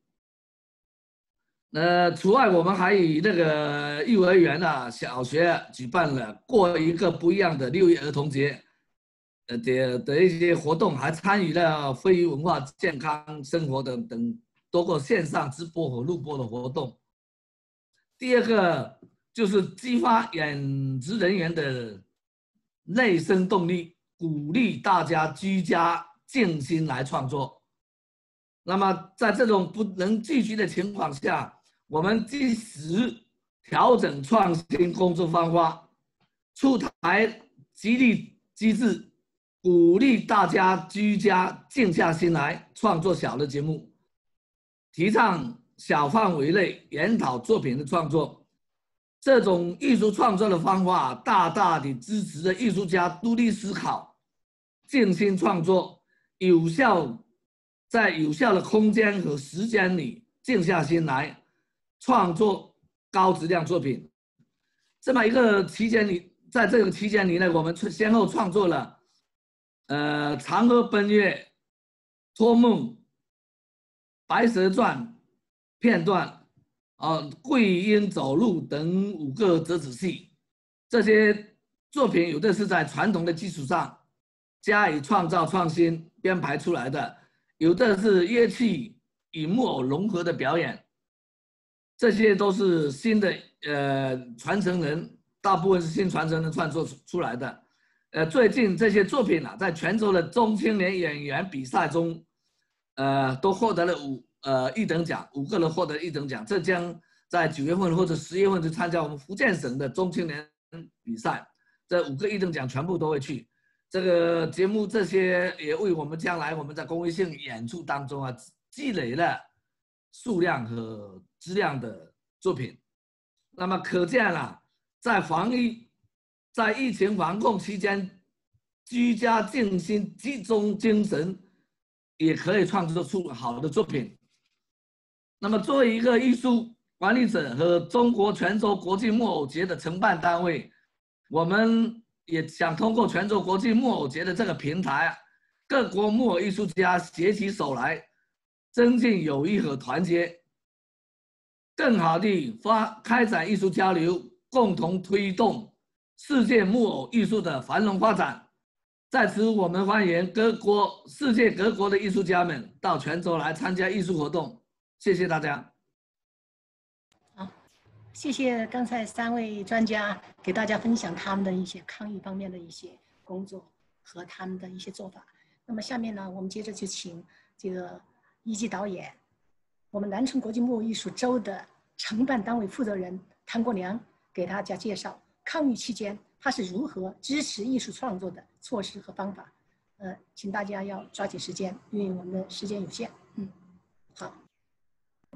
呃，除外，我们还以那个幼儿园啊、小学举办了过一个不一样的六一儿童节，呃的的一些活动，还参与了非遗文化、健康生活等等多个线上直播和录播的活动。第二个就是激发演职人员的内生动力，鼓励大家居家静心来创作。那么在这种不能聚集的情况下，我们及时调整创新工作方法，出台激励机制，鼓励大家居家静下心来创作小的节目，提倡小范围内研讨作品的创作。这种艺术创作的方法大大地支持了艺术家独立思考、静心创作，有效在有效的空间和时间里静下心来创作高质量作品。这么一个期间里，在这个期间里呢，我们先后创作了呃《长河奔月》、《托梦》、《白蛇传》片段，啊，桂英走路等五个折子戏。这些作品有的是在传统的基础上加以创造创新编排出来的，有的是乐器与木偶融合的表演。这些都是新的呃传承人，大部分是新传承人创作出来的。呃，最近这些作品啊，在泉州的中青年演员比赛中，呃，都获得了五呃一等奖，五个人获得一等奖。这将在九月份或者十月份就参加我们福建省的中青年比赛，这五个一等奖全部都会去。这个节目这些也为我们将来我们在公益性演出当中啊，积累了数量和质量的作品。那么可见啊，在防疫、在疫情防控期间，居家静心、集中精神，也可以创作出好的作品。那么作为一个艺术管理者和中国泉州国际木偶节的承办单位，我们也想通过泉州国际木偶节的这个平台，各国木偶艺术家携起手来，增进友谊和团结，更好地发开展艺术交流，共同推动世界木偶艺术的繁荣发展。在此，我们欢迎各国、世界各国的艺术家们到泉州来参加艺术活动。谢谢大家。 好，谢谢刚才三位专家给大家分享他们的一些抗疫方面的一些工作和他们的一些做法。那么下面呢，我们接着就请这个一级导演，我们南城国际木偶艺术周的承办单位负责人谭国良给大家介绍抗疫期间他是如何支持艺术创作的措施和方法。呃，请大家要抓紧时间，因为我们的时间有限。嗯，好。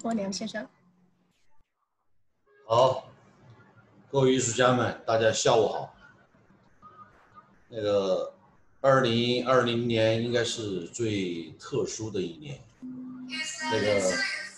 国良先生。 好，各位艺术家们，大家下午好。那个，二零二零年应该是最特殊的一年。那个，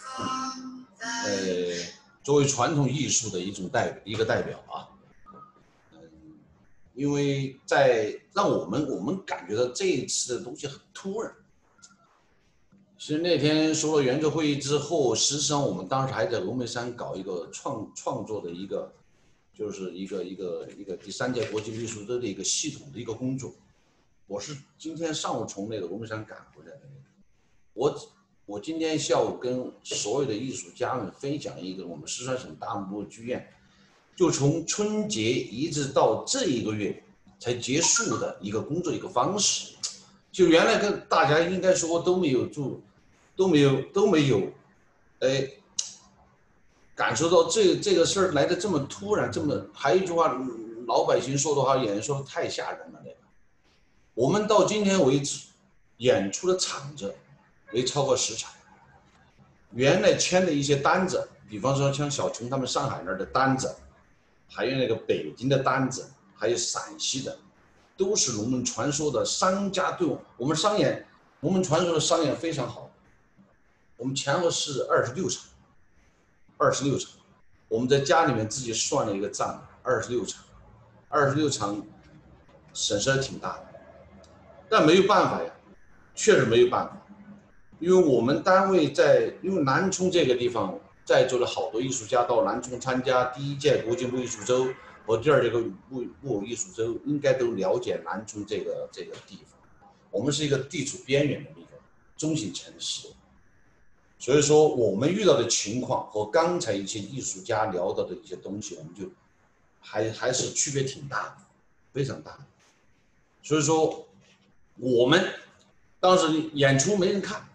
呃，作为传统艺术的一种代一个代表啊，嗯，因为在让我们我们感觉到这一次的东西很突然。其实那天说了圆桌会议之后，实际上我们当时还在峨眉山搞一个创创作的一个，就是一个一个一个第三届国际艺术周的一个系统的一个工作。我是今天上午从那个峨眉山赶回来的。我我今天下午跟所有的艺术家们分享一个我们四川省大木剧院，就从春节一直到这一个月才结束的一个工作一个方式。就原来跟大家应该说都没有做。都没有都没有，哎，感受到这这个事儿来的这么突然，这么还有一句话，老百姓说的话，演员说的太吓人了。那个，我们到今天为止，演出的场子没超过十场。原来签的一些单子，比方说像小琼他们上海那儿的单子，还有那个北京的单子，还有陕西的，都是龙门传说的商家对我我们商演，龙门传说的商演非常好。我们前后是二十六场，二十六场，我们在家里面自己算了一个账，二十六场，二十六场，损失还挺大的，但没有办法呀，确实没有办法，因为我们单位在，因为南充这个地方，在座的好多艺术家到南充参加第一届国际木艺术周和第二届木木偶艺术周，应该都了解南充这个这个地方，我们是一个地处边缘的一个中型城市。所以说，我们遇到的情况和刚才一些艺术家聊到的一些东西，我们就还还是区别挺大的，非常大。所以说，我们当时演出没人看，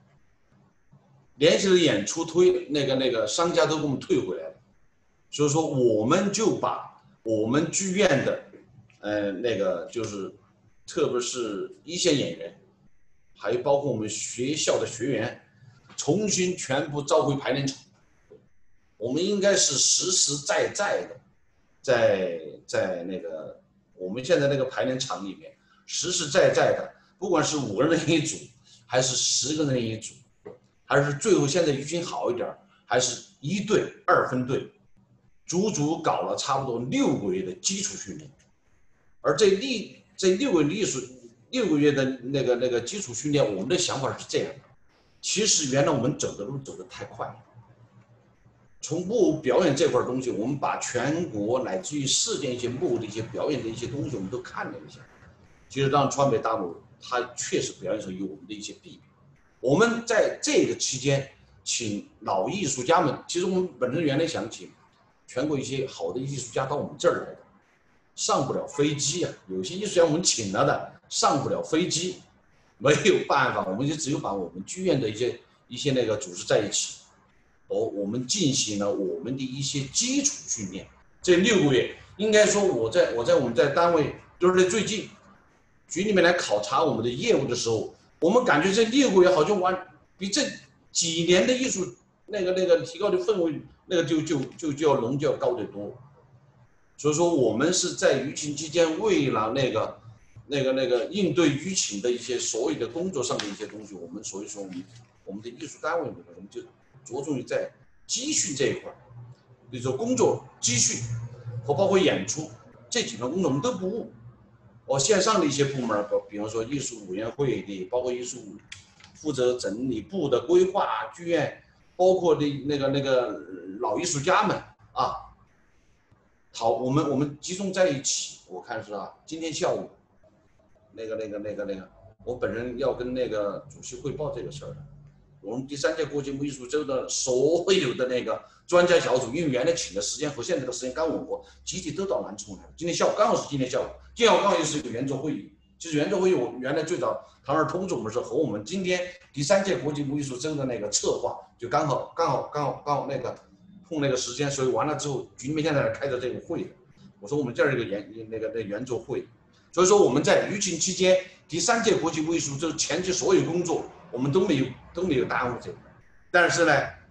连续的演出推那个那个商家都给我们退回来了。所以说，我们就把我们剧院的，呃，那个就是，特别是一线演员，还有包括我们学校的学员。重新全部召回排练场，我们应该是实实在在的，在在那个我们现在那个排练场里面，实实在在的，不管是五个人一组，还是十个人一组，还是最后现在疫情好一点，还是一队二分队，足足搞了差不多六个月的基础训练，而这六这六个艺术六个月的那个那个基础训练，我们的想法是这样的。其实原来我们走的路走得太快了，从木偶表演这块东西，我们把全国乃至于世界一些木偶的一些表演的一些东西，我们都看了一下。其实让川北大木偶，它确实表演上有我们的一些弊病。我们在这个期间，请老艺术家们，其实我们本身原来想请全国一些好的艺术家到我们这儿来的，上不了飞机啊，有些艺术家我们请了的，上不了飞机。没有办法，我们就只有把我们剧院的一些一些那个组织在一起，哦，我们进行了我们的一些基础训练。这六个月，应该说我在我在我们在单位，就是在最近局里面来考察我们的业务的时候，我们感觉这六个月好像完比这几年的艺术那个那个提高的氛围，那个就就就就要浓就要高得多。所以说，我们是在疫情期间为了那个。那个那个应对舆情的一些所有的工作上的一些东西，我们所以说我们我们的艺术单位里面，我们就着重于在集训这一块，比如说工作集训和包括演出这几份工作我们都不误。我线上的一些部门，比方说艺术委员会的，包括艺术负责整理部的规划剧院，包括的那个那个老艺术家们啊，好，我们我们集中在一起。我看是啊，今天下午。那个、那个、那个、那个，我本人要跟那个主席汇报这个事儿的。我们第三届国际木艺术周的所有的那个专家小组，因为原来请的时间和现在的时间刚吻合，集体都到南充来了。今天下午刚好是今天下午，今天下午刚好又是一个圆桌会议。其实圆桌会议，我原来最早唐二通知我们是和我们今天第三届国际木艺术周的那个策划，就刚好、刚好、刚好、刚好那个碰那个时间，所以完了之后，局里面现在开着这个会的。我说我们这儿一个圆那个那圆桌会。所以说我们在疫情期间，第三届国际木艺术周前期所有工作我们都没有都没有耽误这个，但是呢，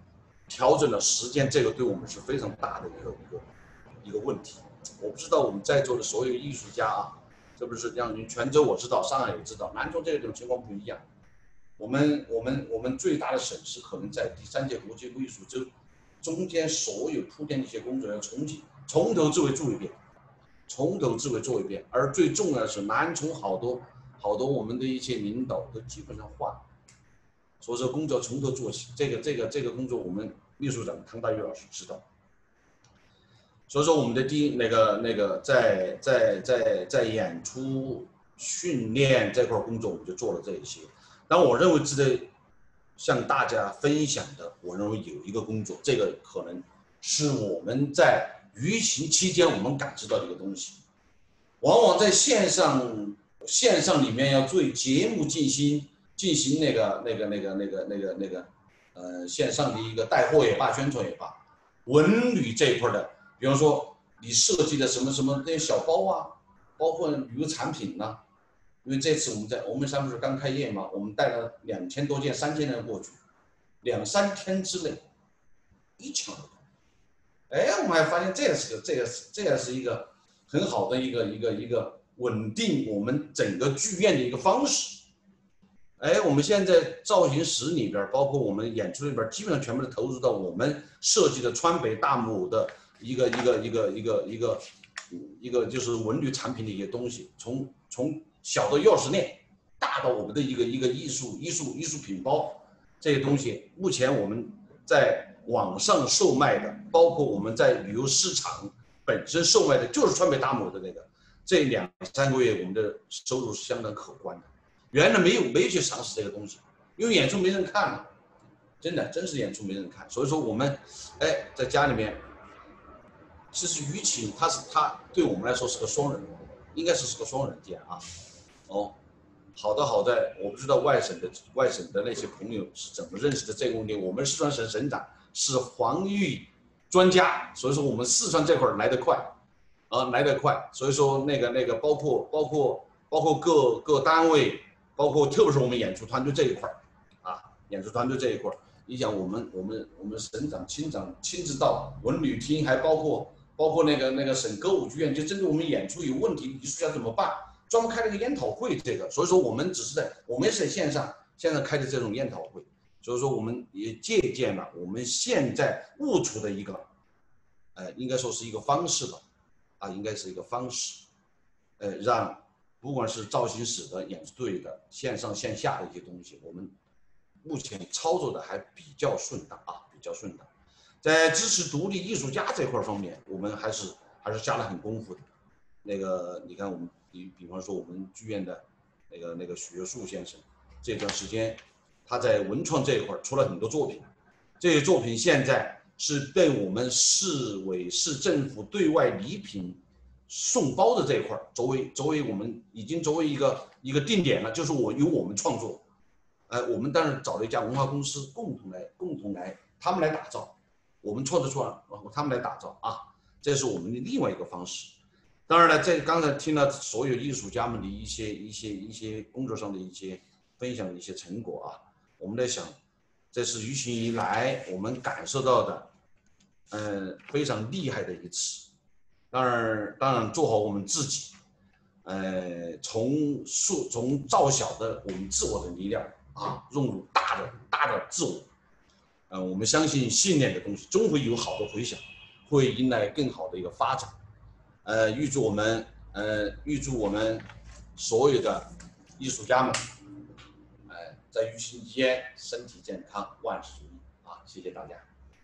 调整了时间，这个对我们是非常大的一个一个一个问题。我不知道我们在座的所有艺术家啊，是不是像泉州我知道，上海也知道，南充这种情况不一样。我们我们我们最大的损失可能在第三届国际艺术周中间所有铺垫的一些工作要重启，从头至尾做一遍，从头至尾做一遍。而最重要的是，南充好多好多我们的一些领导都基本上换了，所以说工作从头做起。这个这个这个工作，我们秘书长汤大玉老师知道。所以说，我们的第一那个那个在在在在演出训练这块工作，我们就做了这一些。但我认为值得向大家分享的，我认为有一个工作，这个可能是我们在疫情期间我们感知到的一个东西。往往在线上线上里面要做节目进行进行那个那个那个那个那个那个呃线上的一个带货也罢，宣传也罢，文旅这一块的。比方说，你设计的什么什么那些小包啊，包括旅游产品呐、啊，因为这次我们在峨眉山不是刚开业嘛，我们带了两千多件、三千件过去，两三天之内一抢而空。哎，我们还发现这也是个，这也是这也是一个很好的一个一个一个稳定我们整个剧院的一个方式。哎，我们现在造型室里边，包括我们演出里边，基本上全部都投入到我们设计的川北大木偶的。一个一个一个一个一个一个就是文旅产品的一些东西，从从小的钥匙链，大到我们的一个一个艺术艺术艺术品包，这些东西目前我们在网上售卖的，包括我们在旅游市场本身售卖的，就是川北大木偶的那个，这两三个月我们的收入是相当可观的。原来没有没有去尝试这个东西，因为演出没人看了，真的真是演出没人看，所以说我们哎在家里面。其实舆情它是它对我们来说是个双刃，应该是是个双刃剑啊。哦，好的好的，我不知道外省的外省的那些朋友是怎么认识的这个问题。我们四川省省长是防御专家，所以说我们四川这块来得快，啊来得快。所以说那个那个包括包括包括各各单位，包括特别是我们演出团队这一块啊，演出团队这一块，你想我们我们我们省长亲长亲自到文旅厅，还包括。包括那个那个省歌舞剧院，就针对我们演出有问题，艺术家怎么办？专门开了一个研讨会，这个，所以说我们只是在我们也是在线上线上开的这种研讨会，所以说我们也借鉴了我们现在悟出的一个，呃，应该说是一个方式吧，啊，应该是一个方式，呃，让不管是造型室的演出队的线上线下的一些东西，我们目前操作的还比较顺当啊，比较顺当。在支持独立艺术家这块方面，我们还是还是下了很功夫的。那个，你看我们比比方说我们剧院的那个那个许月树先生，这段时间他在文创这一块出了很多作品，这些作品现在是被我们市委市政府对外礼品送包的这一块作为作为我们已经作为一个一个定点了，就是我由我们创作，呃，我们当然找了一家文化公司共同来共同来他们来打造。我们创作出来，然后他们来打造啊，这是我们的另外一个方式。当然了，在刚才听了所有艺术家们的一些一些一些工作上的一些分享的一些成果啊，我们在想，这是疫情以来我们感受到的，呃，非常厉害的一次。当然，当然做好我们自己，呃，从塑从造小的我们自我的力量啊，融入大的大的自我。呃，我们相信信念的东西终会有好的回响，会迎来更好的一个发展。呃，预祝我们，呃，预祝我们所有的艺术家们，呃，在疫情期间身体健康，万事如意啊！谢谢大家。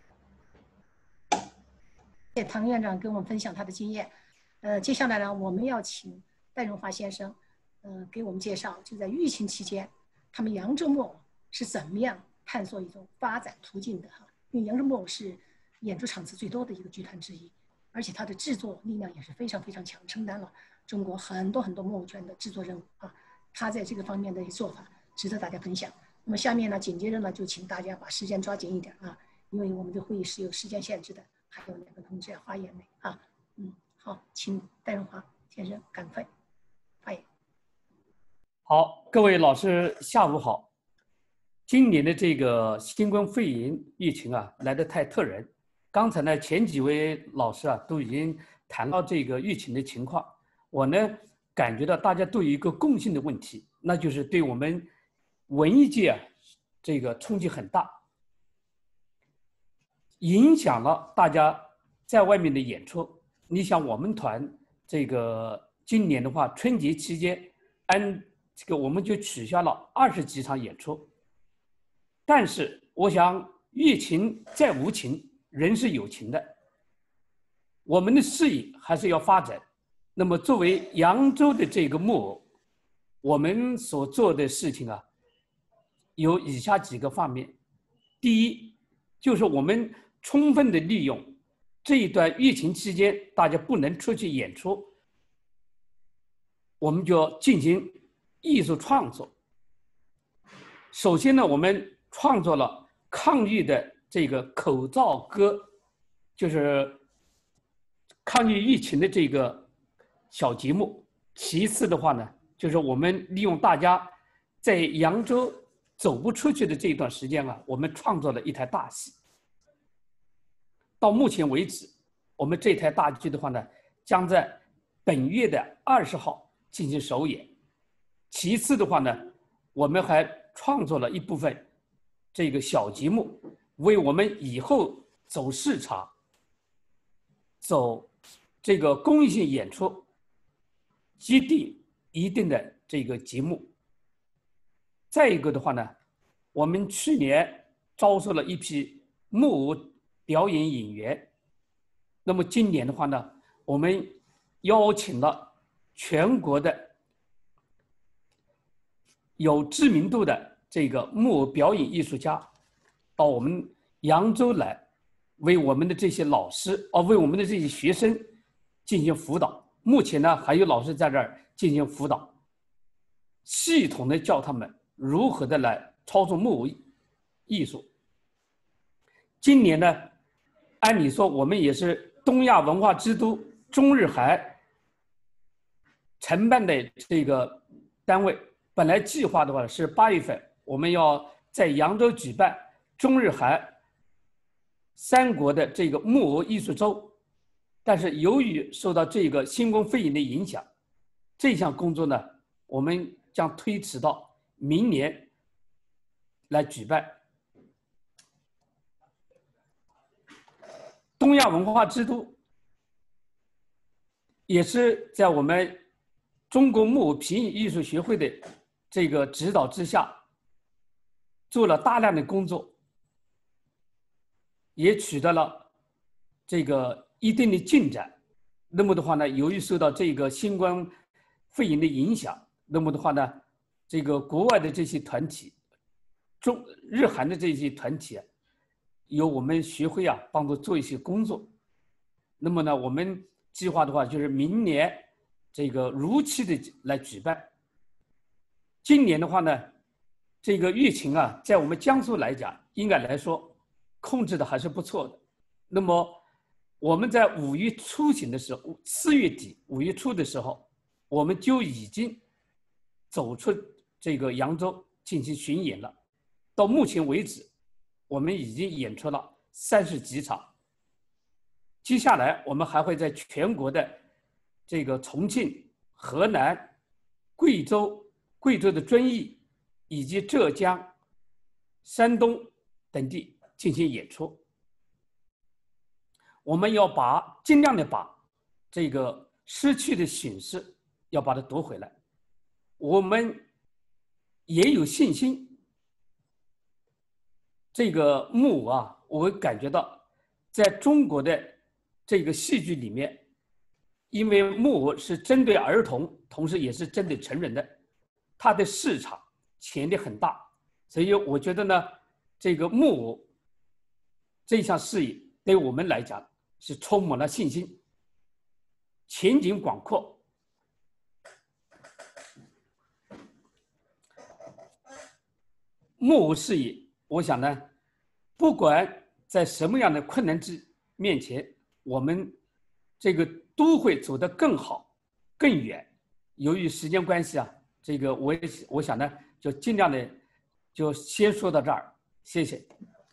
谢谢唐院长跟我们分享他的经验。呃，接下来呢，我们要请戴荣华先生，呃，给我们介绍，就在疫情期间，他们扬州木偶是怎么样探索一种发展途径的哈。因为扬州木偶是演出场次最多的一个剧团之一，而且它的制作力量也是非常非常强，承担了中国很多很多木偶圈的制作任务啊。他在这个方面的做法值得大家分享。那么下面呢，紧接着呢，就请大家把时间抓紧一点啊，因为我们的会议是有时间限制的。还有两个同志要发言呢啊，嗯，好，请戴荣华先生赶快发言。 好，各位老师下午好。今今年的这个新冠肺炎疫情啊，来得太突然。刚才呢，前几位老师啊都已经谈到这个疫情的情况。我呢感觉到大家都有一个共性的问题，那就是对我们文艺界啊这个冲击很大，影响了大家在外面的演出。你想我们团这个今年的话，春节期间按这个我们就取消了二十几场演出。但是我想疫情再无情，人是有情的，我们的事业还是要发展。那么作为扬州的这个木偶，我们所做的事情啊，有以下几个方面。第一，就是我们充分的利用这一段疫情期间大家不能出去演出，我们就要进行艺术创作。首先呢，我们创作了抗疫的这个口罩歌，就是抗疫疫情的这个小节目。其次的话呢，就是我们利用大家在扬州走不出去的这一段时间啊，我们创作了一台大戏。到目前为止，我们这台大剧的话呢，将在本月的二十号进行首演。其次的话呢，我们还创作了一部分这个小节目，为我们以后走市场、走这个公益性演出基地一定的这个节目。再一个的话呢，我们去年招收了一批木偶表演演员，那么今年的话呢，我们邀请了全国的有知名度的这个木偶表演艺术家到我们扬州来，为我们的这些老师哦，为我们的这些学生进行辅导。目前呢，还有老师在这儿进行辅导，系统的教他们如何的来操作木偶艺术。今年呢，按理说我们也是东亚文化之都中日韩承办的这个单位，本来计划的话是八月份我们要在扬州举办中日韩三国的这个木偶艺术周，但是由于受到这个新冠肺炎的影响，这项工作呢，我们将推迟到明年来举办。东亚文化之都也是在我们中国木偶皮影艺术学会的这个指导之下，做了大量的工作，也取得了这个一定的进展。那么的话呢，由于受到这个新冠肺炎的影响，那么的话呢，这个国外的这些团体，中日韩的这些团体啊，由我们学会啊帮助做一些工作。那么呢，我们计划的话就是明年这个如期的来举办。今年的话呢，这个疫情啊，在我们江苏来讲，应该来说控制的还是不错的。那么我们在五月初旬的时候，四月底五月初的时候，我们就已经走出这个扬州进行巡演了。到目前为止，我们已经演出了三十几场。接下来我们还会在全国的这个重庆、河南、贵州、贵州的遵义以及浙江、山东等地进行演出。我们要把尽量的把这个失去的形势要把它夺回来。我们也有信心，这个木偶啊，我感觉到在中国的这个戏剧里面，因为木偶是针对儿童，同时也是针对成人的，它的市场潜力很大。所以我觉得呢，这个木偶这项事业对我们来讲是充满了信心，前景广阔。木偶事业，我想呢，不管在什么样的困难之面前，我们这个都会走得更好、更远。由于时间关系啊，这个我也我想呢，就尽量的就先说到这儿，谢谢。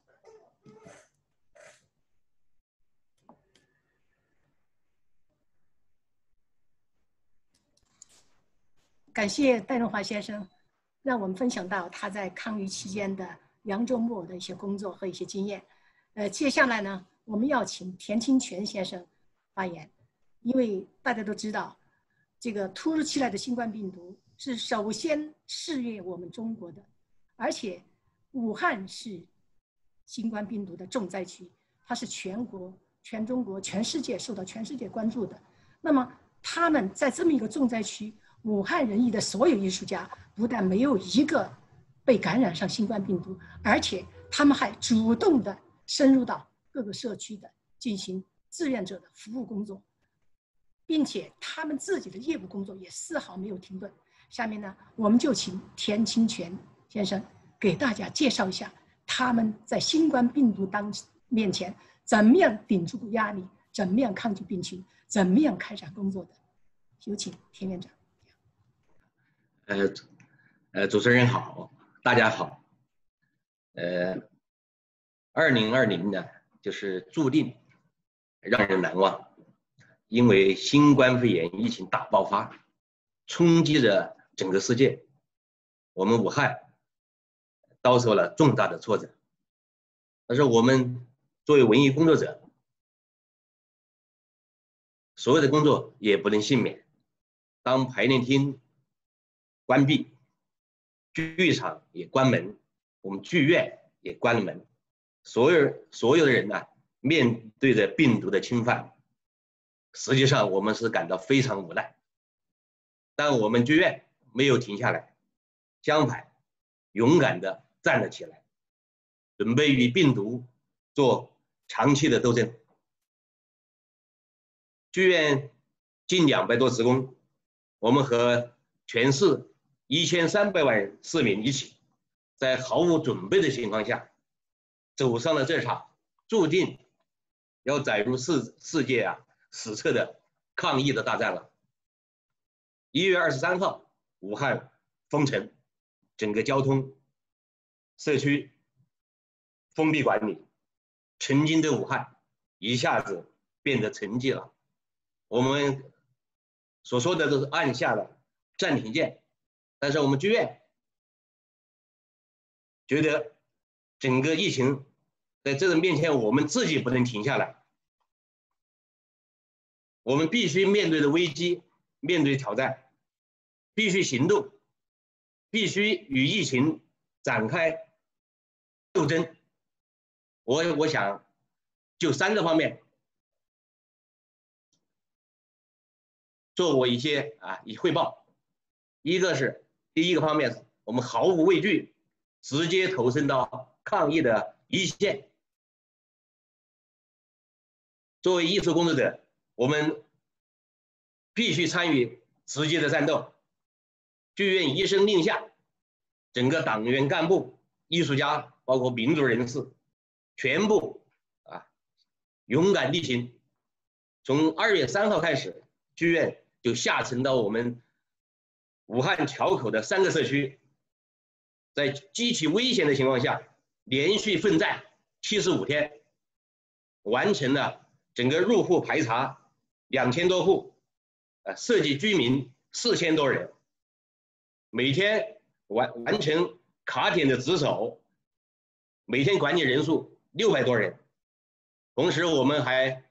感谢戴荣华先生，让我们分享到他在抗疫期间的扬州木偶的一些工作和一些经验。呃，接下来呢，我们要请田清泉先生发言，因为大家都知道，这个突如其来的新冠病毒是首先肆虐我们中国的，而且武汉是新冠病毒的重灾区，它是全国、全中国、全世界受到全世界关注的。那么他们在这么一个重灾区，武汉人艺的所有艺术家不但没有一个被感染上新冠病毒，而且他们还主动的深入到各个社区的进行志愿者的服务工作，并且他们自己的业务工作也丝毫没有停顿。下面呢，我们就请田清泉先生给大家介绍一下他们在新冠病毒当面前怎么样顶住压力，怎么样抗击病情，怎么样开展工作的。有请田院长。 呃，呃，主持人好，大家好。呃，二零二零呢，就是注定让人难忘，因为新冠肺炎疫情大爆发，冲击着整个世界，我们武汉遭受了重大的挫折。但是我们作为文艺工作者，所有的工作也不能幸免。当排练厅关闭，剧场也关门，我们剧院也关了门，所有所有的人呢、啊，面对着病毒的侵犯，实际上我们是感到非常无奈。但我们剧院没有停下来，相反，勇敢地站了起来，准备与病毒做长期的斗争。剧院近两百多职工，我们和全市一千三百万市民一起，在毫无准备的情况下，走上了这场注定要载入世世界啊史册的抗疫的大战了。一月二十三号，武汉封城，整个交通、社区封闭管理，曾经的武汉一下子变得沉寂了。我们所说的都是按下了暂停键。但是我们剧院觉得整个疫情在这个面前，我们自己不能停下来，我们必须面对的危机，面对挑战，必须行动，必须与疫情展开斗争。我我想就三个方面做我一些啊以汇报。一个是第一个方面，我们毫无畏惧，直接投身到抗疫的一线。作为艺术工作者，我们必须参与直接的战斗。剧院一声令下，整个党员干部、艺术家，包括民主人士，全部啊勇敢力行。从二月三号开始，剧院就下沉到我们武汉桥口的三个社区，在极其危险的情况下，连续奋战七十五天，完成了整个入户排查两千多户，呃，涉及居民四千多人，每天完完成卡点的值守，每天管理人数六百多人。同时，我们还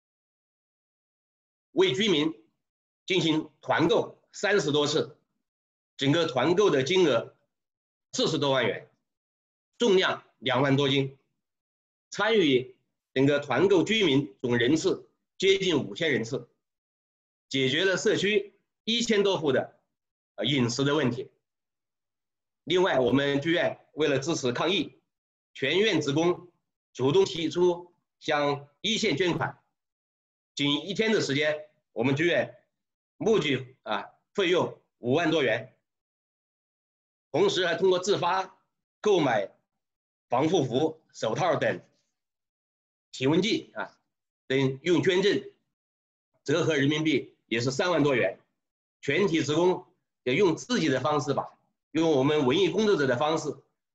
为居民进行团购三十多次。整个团购的金额四十多万元，重量两万多斤，参与整个团购居民总人次接近五千人次，解决了社区一千多户的呃饮食的问题。另外，我们剧院为了支持抗疫，全院职工主动提出向一线捐款，仅一天的时间，我们剧院募集啊费用五万多元。同时还通过自发购买防护服、手套等体温计啊等用捐赠，折合人民币也是三万多元。全体职工也用自己的方式吧，用我们文艺工作者的方式，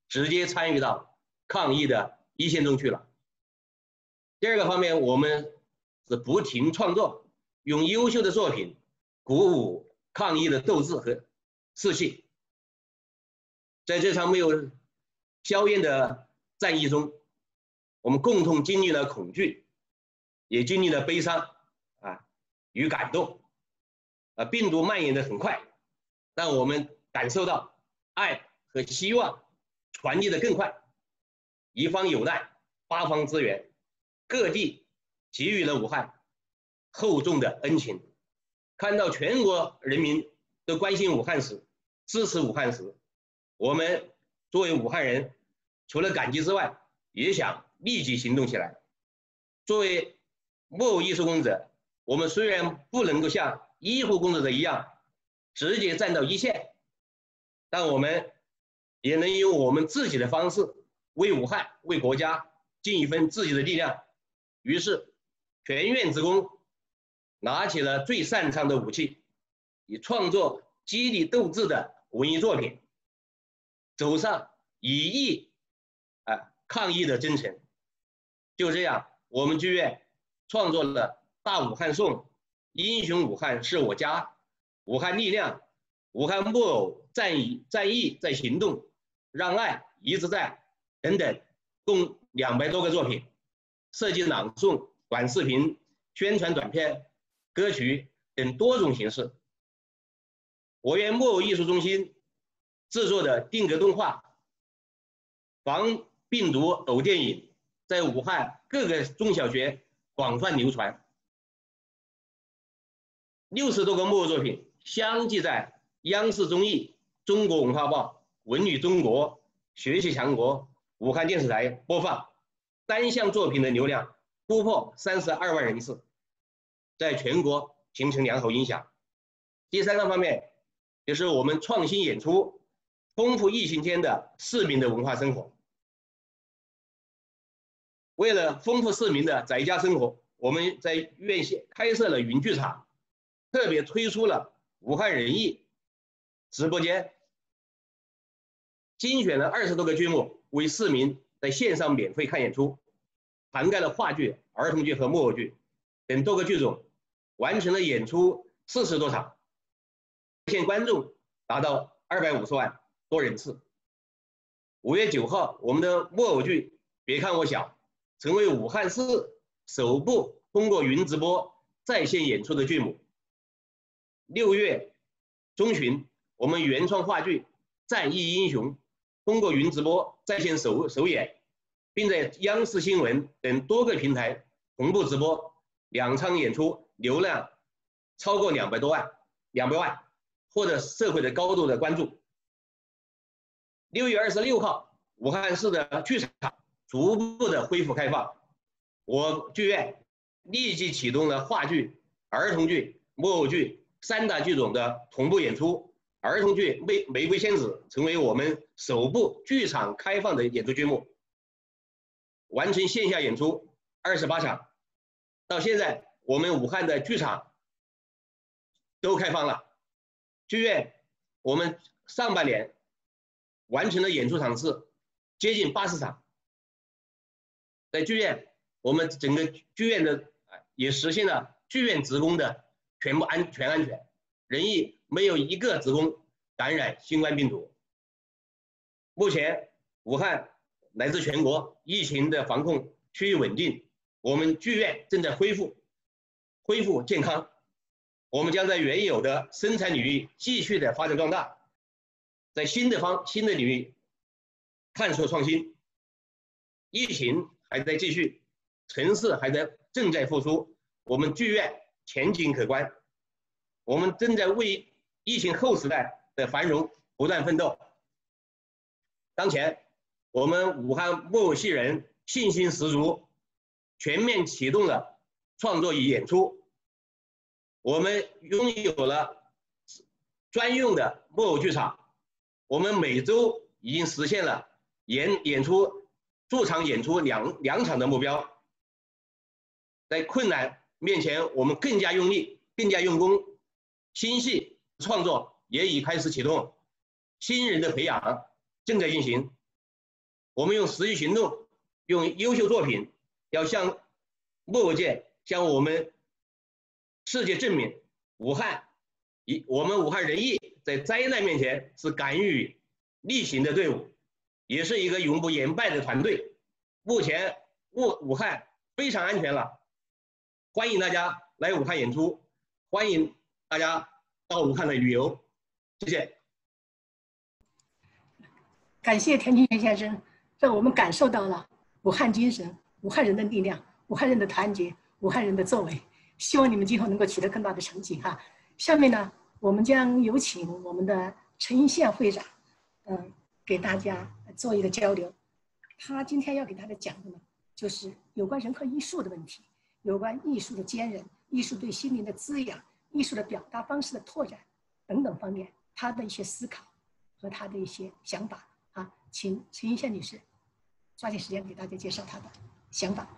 直接参与到抗疫的一线中去了。第二个方面，我们是不停创作，用优秀的作品鼓舞抗疫的斗志和士气。在这场没有硝烟的战役中，我们共同经历了恐惧，也经历了悲伤啊与感动。啊，病毒蔓延得很快，让我们感受到爱和希望传递得更快。一方有难，八方支援，各地给予了武汉厚重的恩情。看到全国人民都关心武汉时，支持武汉时，我们作为武汉人，除了感激之外，也想立即行动起来。作为木偶艺术工作者，我们虽然不能够像医护工作者一样直接站到一线，但我们也能用我们自己的方式为武汉、为国家尽一份自己的力量。于是，全院职工拿起了最擅长的武器，以创作激励斗志的文艺作品，走上以疫啊抗疫的征程。就这样，我们剧院创作了《大武汉颂》、英雄武汉是我家、武汉力量、武汉木偶战役战役在行动、让爱一直在等等，共两百多个作品，设计朗诵、短视频、宣传短片、歌曲等多种形式。我院木偶艺术中心制作的定格动画、防病毒偶电影，在武汉各个中小学广泛流传。六十多个木偶作品相继在央视综艺、中国文化报、文旅中国、学习强国、武汉电视台播放，单项作品的流量突破三十二万人次，在全国形成良好影响。第三个方面就是我们创新演出，丰富疫情间的市民的文化生活。为了丰富市民的在家生活，我们在院线开设了云剧场，特别推出了武汉人艺直播间，精选了二十多个剧目为市民在线上免费看演出，涵盖了话剧、儿童剧和木偶剧等多个剧种，完成了演出四十多场，现观众达到二百五十万多人次。五月九号，我们的木偶剧《别看我小》成为武汉市首部通过云直播在线演出的剧目。六月中旬，我们原创话剧《战役英雄》通过云直播在线首首演，并在央视新闻等多个平台同步直播，两场演出流量超过两百多万，两百万，获得社会的高度的关注。六月二十六号，武汉市的剧场逐步的恢复开放，我剧院立即启动了话剧、儿童剧、木偶剧三大剧种的同步演出。儿童剧《玫玫瑰仙子》成为我们首部剧场开放的演出剧目，完成线下演出二十八场。到现在，我们武汉的剧场都开放了。剧院我们上半年完成了演出场次接近八十场。在剧院，我们整个剧院的也实现了剧院职工的全部安全安全，人艺没有一个职工感染新冠病毒。目前武汉乃至全国疫情的防控趋于稳定，我们剧院正在恢复恢复健康。我们将在原有的生产领域继续的发展壮大，在新的方新的领域探索创新。疫情还在继续，城市还在正在复苏，我们剧院前景可观。我们正在为疫情后时代的繁荣不断奋斗。当前，我们武汉木偶戏人信心十足，全面启动了创作与演出。我们拥有了专用的木偶剧场，我们每周已经实现了演演出驻场演出两两场的目标。在困难面前，我们更加用力，更加用功。新戏创作也已开始启动，新人的培养正在进行。 我们用实际行动，用优秀作品，要向木偶界、向我们世界证明，武汉，一我们武汉人艺在灾难面前是敢于力行的队伍，也是一个永不言败的团队。目前武武汉非常安全了，欢迎大家来武汉演出，欢迎大家到武汉来旅游，谢谢。 感谢田清泉先生，让我们感受到了武汉精神、武汉人的力量、武汉人的团结、武汉人的作为。希望你们今后能够取得更大的成绩哈。下面呢，我们将有请我们的陈一宪会长，嗯、呃，给大家做一个交流。他今天要给大家讲的呢，就是有关人和艺术的问题，有关艺术的坚韧、艺术对心灵的滋养、艺术的表达方式的拓展等等方面，他的一些思考和他的一些想法啊，请陈一宪女士抓紧时间给大家介绍她的想法。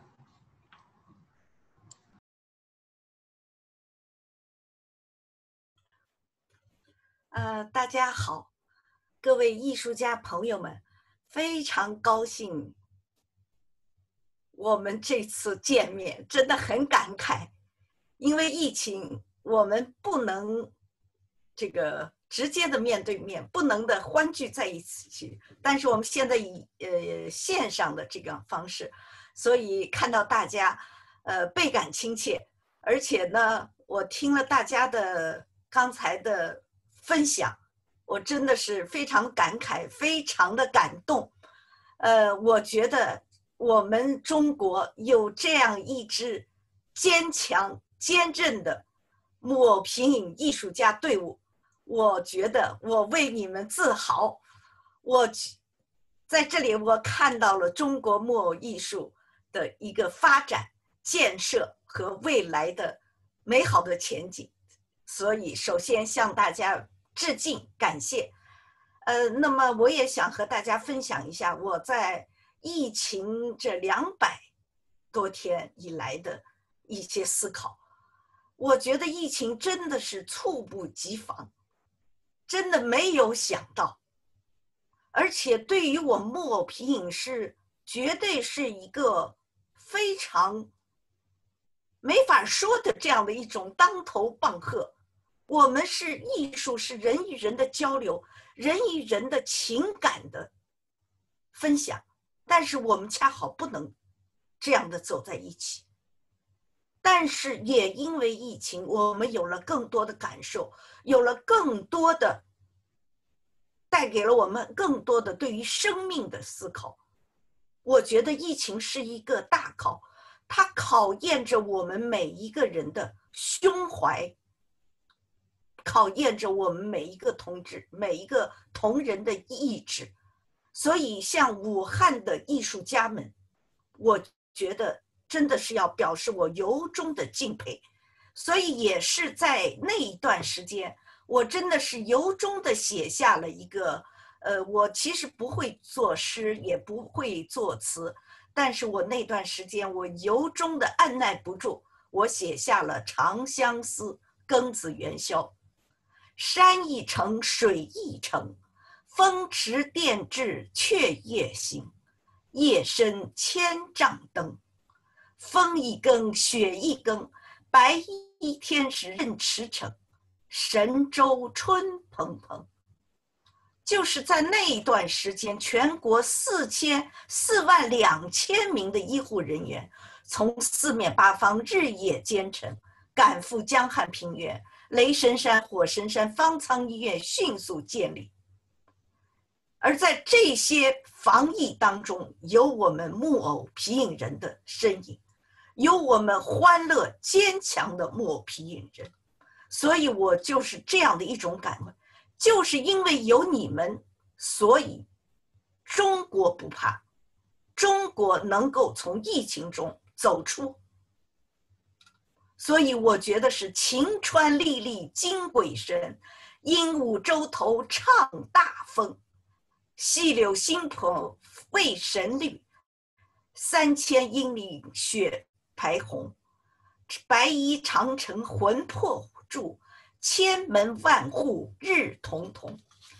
呃，大家好，各位艺术家朋友们，非常高兴我们这次见面，真的很感慨。因为疫情，我们不能这个直接的面对面，不能的欢聚在一起，但是我们现在以呃线上的这个方式，所以看到大家呃倍感亲切，而且呢，我听了大家的刚才的分享，我真的是非常感慨，非常的感动。呃，我觉得我们中国有这样一支坚强坚韧的木偶皮影艺术家队伍，我觉得我为你们自豪。我在这里我看到了中国木偶艺术的一个发展、建设和未来的美好的前景。所以首先向大家致敬感谢。呃，那么我也想和大家分享一下我在疫情这两百多天以来的一些思考。我觉得疫情真的是猝不及防，真的没有想到，而且对于我木偶皮影是绝对是一个非常没法说的这样的一种当头棒喝。我们是艺术，是人与人的交流，人与人的情感的分享，但是我们恰好不能这样的走在一起。但是也因为疫情，我们有了更多的感受，有了更多的，带给了我们更多的对于生命的思考。我觉得疫情是一个大考，它考验着我们每一个人的胸怀，考验着我们每一个同志、每一个同仁的意志。所以像武汉的艺术家们，我觉得真的是要表示我由衷的敬佩。所以也是在那一段时间，我真的是由衷的写下了一个呃，我其实不会作诗，也不会作词，但是我那段时间我由衷的按耐不住，我写下了《长相思》庚子元宵。山一程，水一程，风驰电掣却夜行。夜深千丈灯，风一更，雪一更，白衣天使任驰骋，神州春蓬蓬。就是在那一段时间，全国四千四万两千名的医护人员从四面八方日夜兼程，赶赴江汉平原、雷神山、火神山方舱医院迅速建立。而在这些防疫当中，有我们木偶皮影人的身影，有我们欢乐坚强的木偶皮影人。所以我就是这样的一种感恩，就是因为有你们，所以中国不怕，中国能够从疫情中走出。所以我觉得是晴川历历金鬼神，鹦鹉洲头唱大风，细柳新坡为神绿，三千英里雪排红，白衣长城魂魄铸，千门万户日彤彤。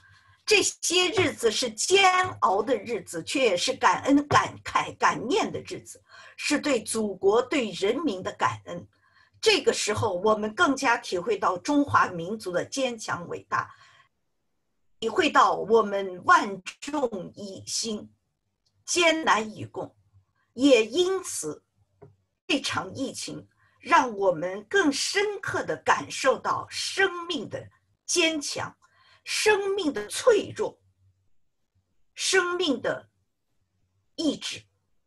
这些日子是煎熬的日子，却也是感恩、感慨、感念的日子，是对祖国、对人民的感恩。这个时候，我们更加体会到中华民族的坚强伟大，体会到我们万众一心，艰难与共。也因此，这场疫情让我们更深刻地感受到生命的坚强，生命的脆弱，生命的意志，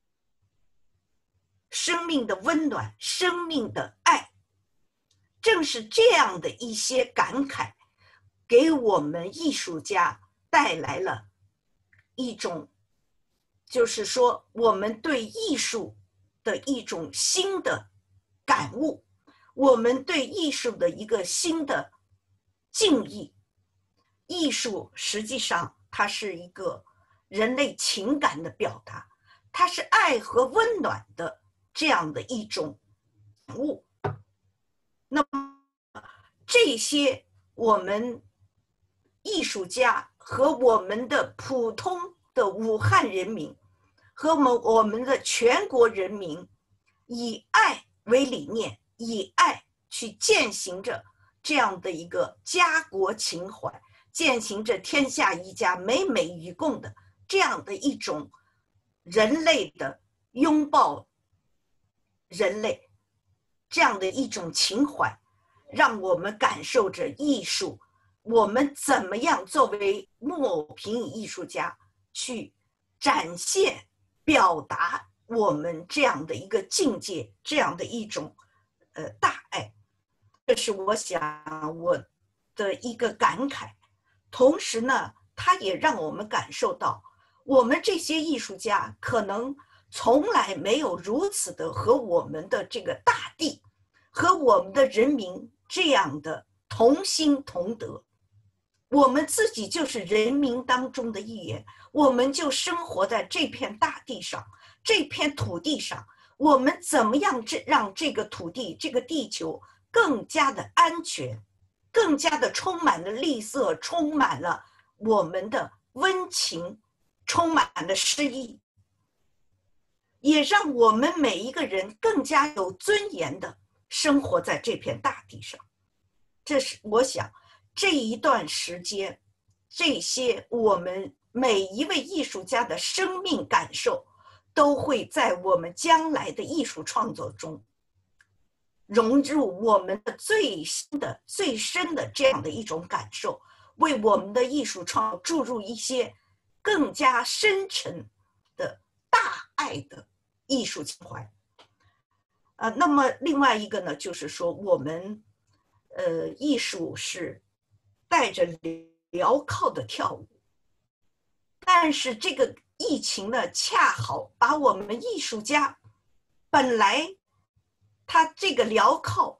生命的温暖，生命的爱。正是这样的一些感慨，给我们艺术家带来了一种，就是说我们对艺术的一种新的感悟，我们对艺术的一个新的敬意。艺术实际上它是一个人类情感的表达，它是爱和温暖的这样的一种感悟。那么这些我们艺术家和我们的普通的武汉人民和我们我们的全国人民，以爱为理念，以爱去践行着这样的一个家国情怀，践行着天下一家，美美与共的这样的一种人类的拥抱人类这样的一种情怀，让我们感受着艺术，我们怎么样作为木偶皮影艺术家去展现表达我们这样的一个境界，这样的一种呃大爱。这是我想我的一个感慨。同时呢，它也让我们感受到，我们这些艺术家可能从来没有如此的和我们的这个大地和我们的人民这样的同心同德。我们自己就是人民当中的一员，我们就生活在这片大地上，这片土地上，我们怎么样让这个土地这个地球更加的安全，更加的充满了绿色，充满了我们的温情，充满了诗意，也让我们每一个人更加有尊严的生活在这片大地上。这是我想这一段时间，这些我们每一位艺术家的生命感受都会在我们将来的艺术创作中融入我们的最深的最深的这样的一种感受，为我们的艺术创作注入一些更加深沉的大爱的艺术情怀。呃，那么另外一个呢，就是说我们呃艺术是带着镣铐的跳舞，但是这个疫情呢，恰好把我们艺术家本来他这个镣铐，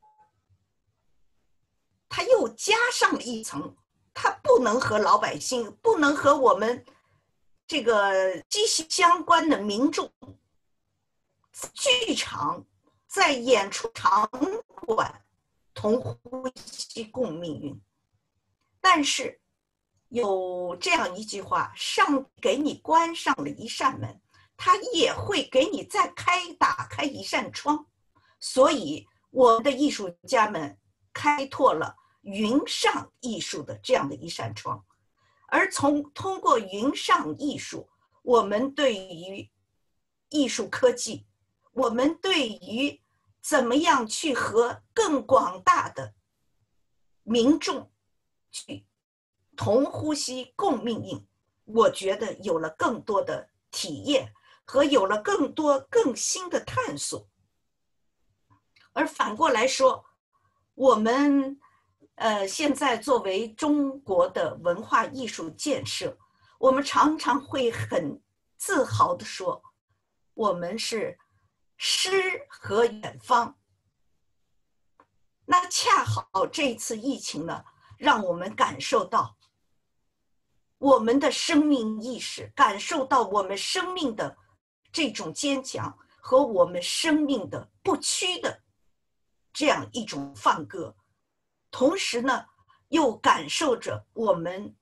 他又加上了一层，他不能和老百姓，不能和我们这个息息相关的民众，剧场在演出场馆同呼吸共命运。但是有这样一句话，上帝给你关上了一扇门，他也会给你再开打开一扇窗。所以我们的艺术家们开拓了云上艺术的这样的一扇窗，而从通过云上艺术，我们对于艺术科技，我们对于怎么样去和更广大的民众去同呼吸共命运，我觉得有了更多的体验和有了更多更新的探索。而反过来说，我们呃现在作为中国的文化艺术建设，我们常常会很自豪地说，我们是诗和远方。那恰好这次疫情呢，让我们感受到我们的生命意识，感受到我们生命的这种坚强和我们生命的不屈的这样一种放歌，同时呢，又感受着我们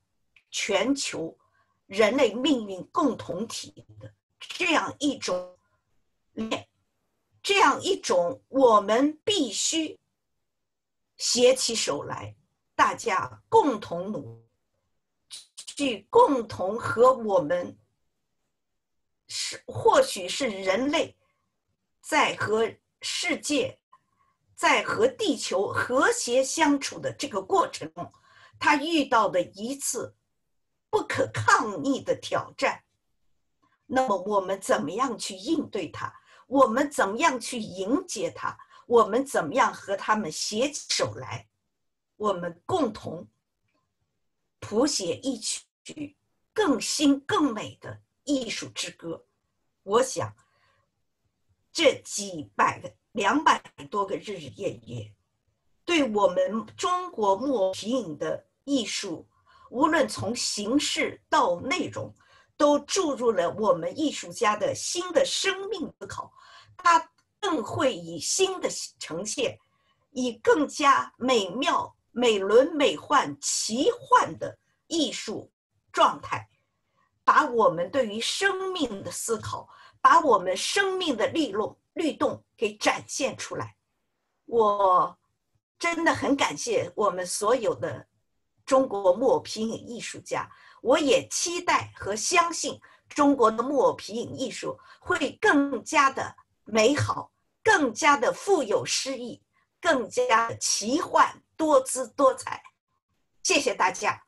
全球人类命运共同体的这样一种这样一种我们必须携起手来，大家共同努力，去共同和我们是或许是人类在和世界在和地球和谐相处的这个过程中，他遇到的一次不可抗逆的挑战。那么我们怎么样去应对它？我们怎么样去迎接它？我们怎么样和他们携起手来？我们共同谱写一曲更新更美的艺术之歌。我想这几百个两百多个日日夜夜，对我们中国木偶皮影的艺术，无论从形式到内容，都注入了我们艺术家的新的生命思考。它更会以新的呈现，以更加美妙、美轮美奂、奇幻的艺术状态，把我们对于生命的思考，把我们生命的律动律动给展现出来。我真的很感谢我们所有的中国木偶皮影艺术家，我也期待和相信中国的木偶皮影艺术会更加的美好，更加的富有诗意，更加的奇幻多姿多彩。谢谢大家。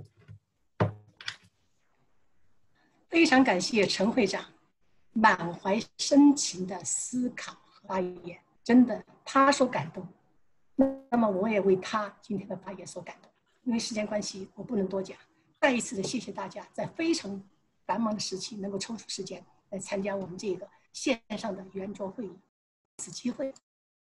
非常感谢陈会长满怀深情的思考和发言，真的他所感动。那么我也为他今天的发言所感动。因为时间关系，我不能多讲。再一次的谢谢大家，在非常繁忙的时期能够抽出时间来参加我们这个线上的圆桌会议。此机会，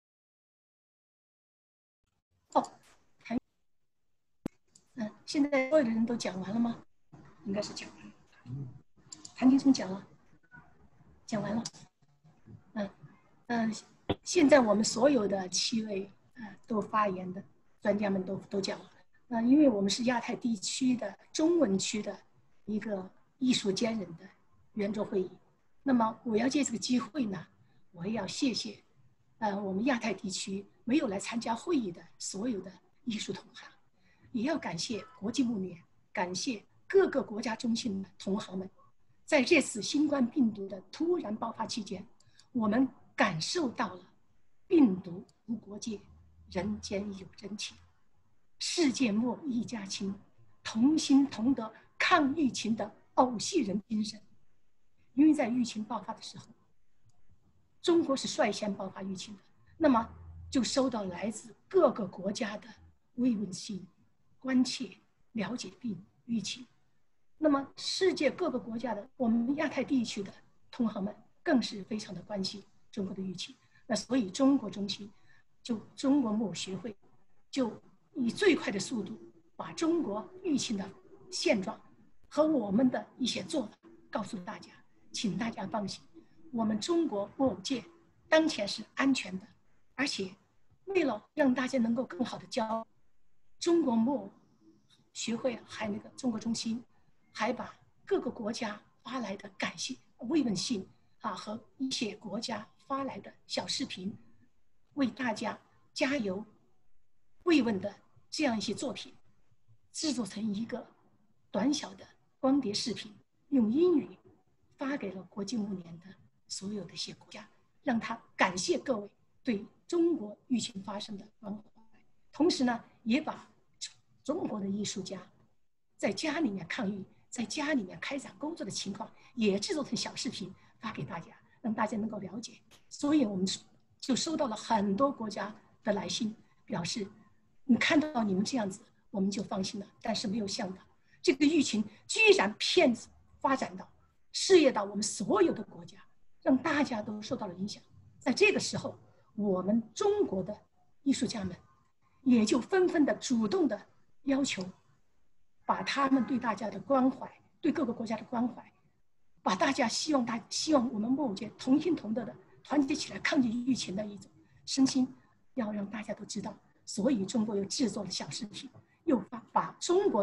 哦，还，嗯，现在所有的人都讲完了吗？应该是讲完了。谭金松讲了，讲完了。嗯嗯，现在我们所有的七位呃都发言的专家们都都讲了。呃，因为我们是亚太地区的中文区的一个艺术兼任的圆桌会议，那么我要借这个机会呢，我也要谢谢，呃，我们亚太地区没有来参加会议的所有的艺术同行，也要感谢国际木联，感谢各个国家中心的同行们，在这次新冠病毒的突然爆发期间，我们感受到了病毒无国界，人间有真情。世界莫一家亲，同心同德抗疫情的偶戏人精神。因为在疫情爆发的时候，中国是率先爆发疫情的，那么就收到来自各个国家的慰问信、关切、了解病疫情。那么世界各个国家的我们亚太地区的同行们更是非常的关心中国的疫情。那所以中国中心就中国木偶学会就以最快的速度把中国疫情的现状和我们的一些做法告诉大家，请大家放心，我们中国木偶界当前是安全的，而且为了让大家能够更好的教，中国木偶学会还有那个中国中心还把各个国家发来的感谢慰问信啊和一些国家发来的小视频，为大家加油慰问的这样一些作品，制作成一个短小的光碟视频，用英语发给了国际木联的所有的一些国家，让他感谢各位对中国疫情发生的关怀。同时呢，也把中国的艺术家在家里面抗疫，在家里面开展工作的情况，也制作成小视频发给大家，让大家能够了解。所以我们就收到了很多国家的来信，表示你看到你们这样子，我们就放心了。但是没有想到，这个疫情居然骗子发展到事业到我们所有的国家，让大家都受到了影响。在这个时候，我们中国的艺术家们也就纷纷的主动的要求，把他们对大家的关怀，对各个国家的关怀，把大家希望大希望我们木偶界同心同德的团结起来抗击疫情的一种身心，要让大家都知道。所以中国又制作了小视频，又把把中国对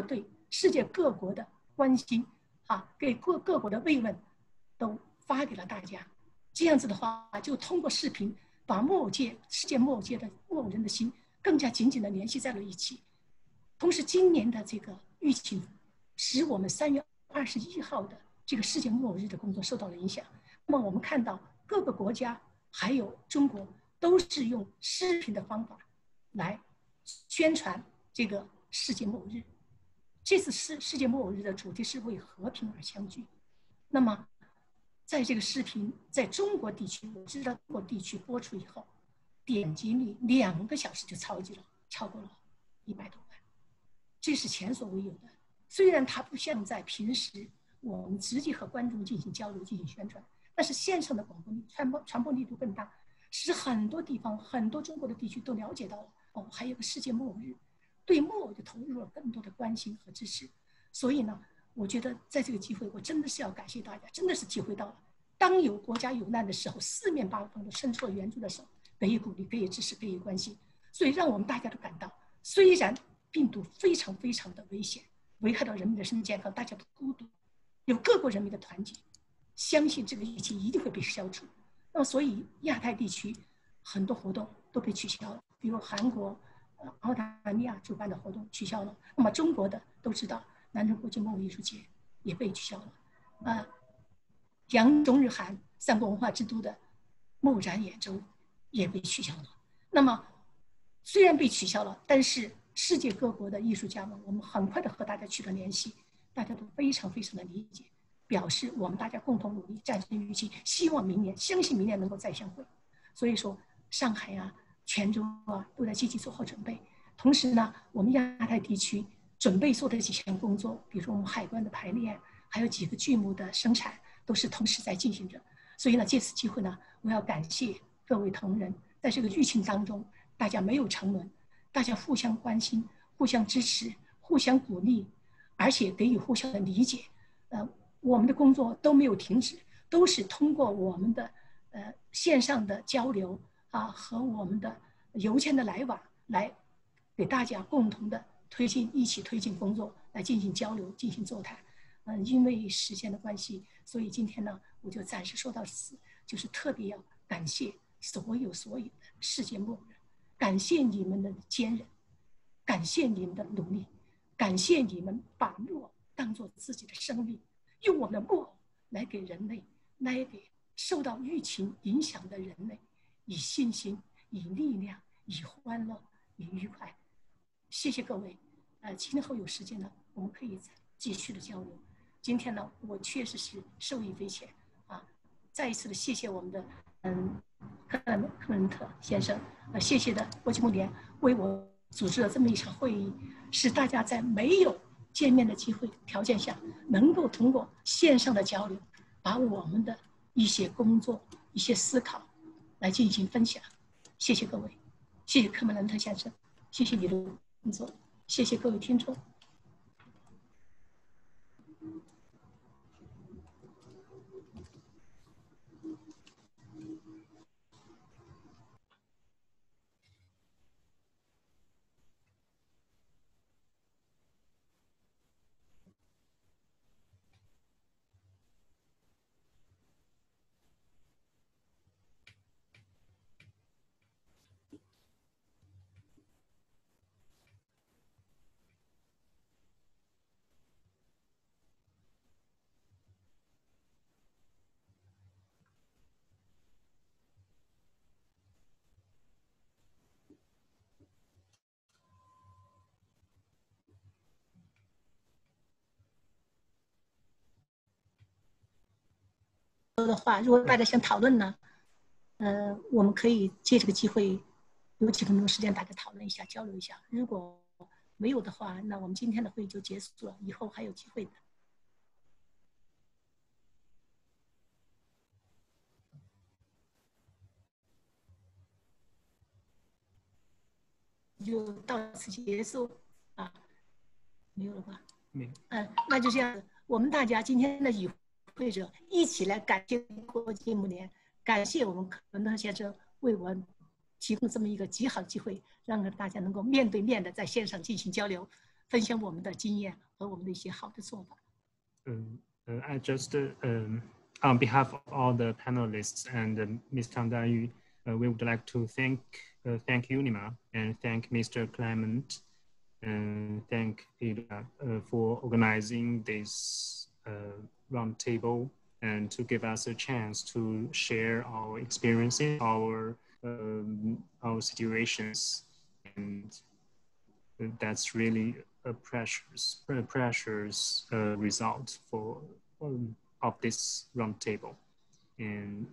世界各国的关心啊，给各各国的慰问都发给了大家。这样子的话，就通过视频把木偶界世界木偶界的木偶人的心更加紧紧的联系在了一起。同时，今年的这个疫情使我们三月二十一号的这个世界木偶日的工作受到了影响。那么我们看到各个国家还有中国都是用视频的方法来宣传这个世界木偶日。这次世世界木偶日的主题是为和平而相聚。那么在这个视频在中国地区，我知道中国地区播出以后，点击率两个小时就超级了，超过了一百多万，这是前所未有的。虽然它不像在平时我们直接和观众进行交流、进行宣传，但是线上的广播力传播传播力度更大，使很多地方、很多中国的地区都了解到了哦，还有个世界木偶日，对木偶就投入了更多的关心和支持。所以呢，我觉得在这个机会，我真的是要感谢大家，真的是体会到了，当有国家有难的时候，四面八方都伸出了援助的手，给予鼓励、给予支持、给予关心。所以让我们大家都感到，虽然病毒非常非常的危险，危害到人民的身体健康，大家都孤独，有各国人民的团结，相信这个疫情一定会被消除。那么，所以亚太地区很多活动都被取消了，比如韩国、呃、澳大利亚主办的活动取消了。那么中国的都知道，南城国际木偶艺术节也被取消了。呃，扬中日韩三国文化之都的木偶展演周也被取消了。那么虽然被取消了，但是世界各国的艺术家们，我们很快的和大家取得联系，大家都非常非常的理解，表示我们大家共同努力战胜疫情，希望明年，相信明年能够再相会。所以说，上海啊、泉州啊都在积极做好准备。同时呢，我们亚太地区准备做的几项工作，比如说我们海关的排练，还有几个剧目的生产，都是同时在进行着。所以呢，借此机会呢，我要感谢各位同仁，在这个疫情当中，大家没有沉沦，大家互相关心、互相支持、互相鼓励，而且给予互相的理解。呃，我们的工作都没有停止，都是通过我们的呃线上的交流啊和我们的邮件的来往，来给大家共同的推进、一起推进工作，来进行交流、进行座谈。嗯、呃，因为时间的关系，所以今天呢，我就暂时说到此，就是特别要感谢所有所有的世界木偶人，感谢你们的坚韧，感谢你们的努力，感谢你们把木偶当作自己的生命，用我们的木偶来给人类，来给受到疫情影响的人类，以信心、以力量、以欢乐、以愉快。谢谢各位。呃，今后有时间呢，我们可以继续的交流。今天呢，我确实是受益匪浅啊！再一次的谢谢我们的嗯克克伦特先生，呃，谢谢的国际木联为我组织了这么一场会议，使大家在没有见面的机会条件下，能够通过线上的交流，把我们的一些工作、一些思考来进行分享。谢谢各位，谢谢克门伦特先生，谢谢你的工作，谢谢各位听众。的话，如果大家想讨论呢，呃，我们可以借这个机会，有几分钟时间大家讨论一下、交流一下。如果没有的话，那我们今天的会议就结束了，以后还有机会的。就到此结束啊，没有了吧？ 没有。 嗯，那就这样，我们大家今天的与会者一起来感谢国际木联，感谢我们克伦特先生为我们提供这么一个极好的机会，让大家能够面对面的在线上进行交流。 分享我们的经验和我们的一些好的做法。 Um, uh, I just, uh, um, on behalf of all the panelists and uh, Miz Tang Dayu, uh, we would like to thank uh, thank UNIMA and thank Mister Clement and thank Ida uh, for organizing this uh, roundtable and to give us a chance to share our experiences, our um, our situations, and that's really a precious, a precious uh, result for um, of this roundtable, and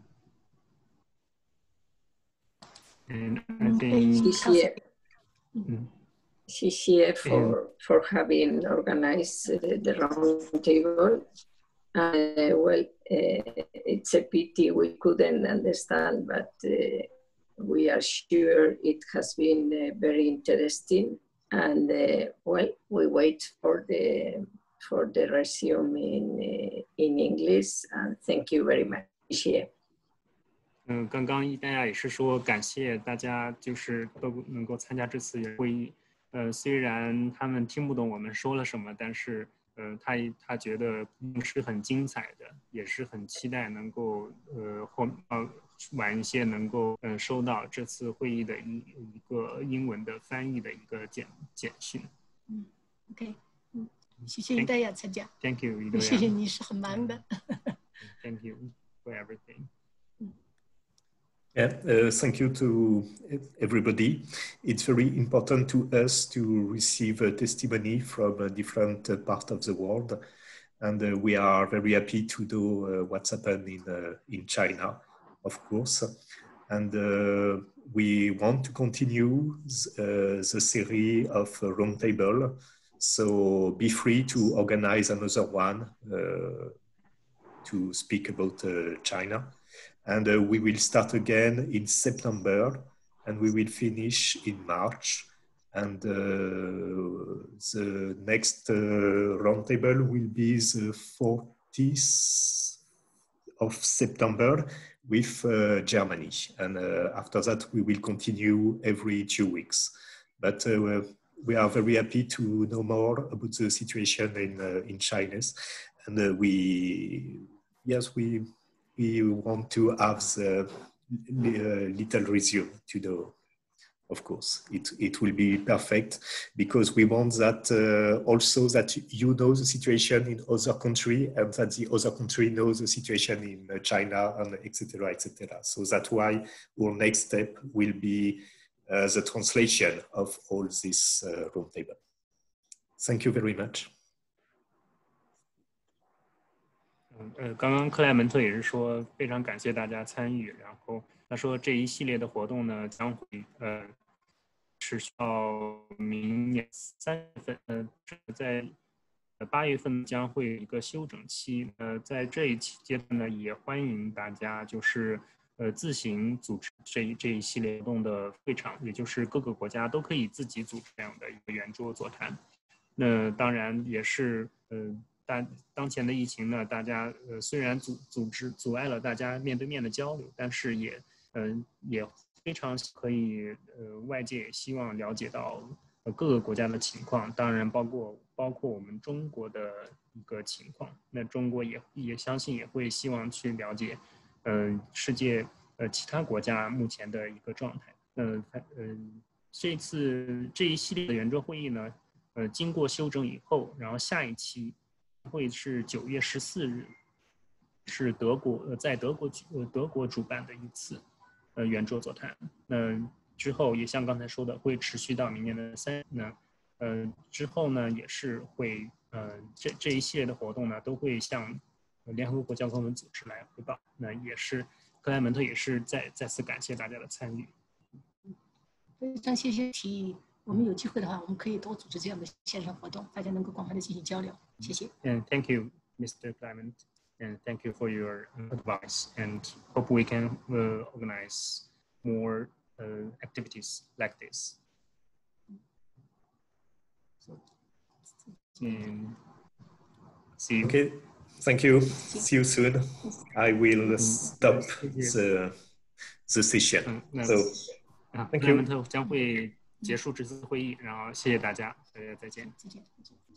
and I think. Mm, 谢谢 for for having organized uh, the roundtable. Uh, well, uh, it's a pity we couldn't understand, but uh, we are sure it has been uh, very interesting. And uh, well, we wait for the for the resume in uh, in English. And thank you very much. 谢谢。 嗯，刚刚伊丹亚也是说，感谢大家，就是都能够参加这次会议。呃，虽然他们听不懂我们说了什么，但是，呃，他他觉得是很精彩的，也是很期待能够，呃，后呃晚一些能够，呃，收到这次会议的一一个英文的翻译的一个简简讯。 嗯 ，OK， 嗯，谢谢伊丹亚参加。 Thank you， 伊丹亚。 谢谢你是很忙的。 Thank you for everything. Yeah, uh, thank you to everybody. It's very important to us to receive a testimony from a different uh, part of the world. And uh, we are very happy to know uh, what's happened in, uh, in China, of course. And uh, we want to continue uh, the series of uh, roundtable. So be free to organize another one uh, to speak about uh, China. And uh, we will start again in September, and we will finish in March. And uh, the next uh, roundtable will be the fourteenth of September with uh, Germany. And uh, after that, we will continue every two weeks. But uh, we are very happy to know more about the situation in, uh, in China. And uh, we, yes, we, we want to have the uh, little resume to know. Of course, it, it will be perfect because we want that uh, also that you know the situation in other country and that the other country knows the situation in China and et cetera, et cetera. So that's why our next step will be uh, the translation of all this uh, roundtable. Thank you very much. 呃，刚刚克莱门特也是说非常感谢大家参与，然后他说这一系列的活动呢将会呃持续到明年三月份，呃，在八月份将会有一个休整期，呃，在这一期阶段呢也欢迎大家就是呃自行组织这一这一系列活动的会场，也就是各个国家都可以自己组织这样的一个圆桌座谈。那当然也是呃。当当前的疫情呢，大家呃虽然阻阻止阻碍了大家面对面的交流，但是也嗯、呃、也非常可以呃外界也希望了解到呃各个国家的情况，当然包括包括我们中国的一个情况。那中国也也相信也会希望去了解呃世界呃其他国家目前的一个状态。呃呃这次这一系列的圆桌会议呢，呃经过修整以后，然后下一期。会是九月十四日，是德国呃在德国呃德国主办的一次呃圆桌座谈。那之后也像刚才说的，会持续到明年的三月呢。呃之后呢也是会呃这这一系列的活动呢都会向联合国教科文组织来汇报。那也是克莱门特也是再再次感谢大家的参与。 非常谢谢提议。我们有机会的话，我们可以多组织这样的线上活动，大家能够广泛的进行交流。谢谢。 And thank you, Mister Clement, and thank you for your advice. And hope we can uh, organize more uh, activities like this. So, and see you. Okay, thank you. See you soon. I will stop the the session. So, thank you. 将会结束这次会议，然后谢谢大家，大家再见。 再见。再见。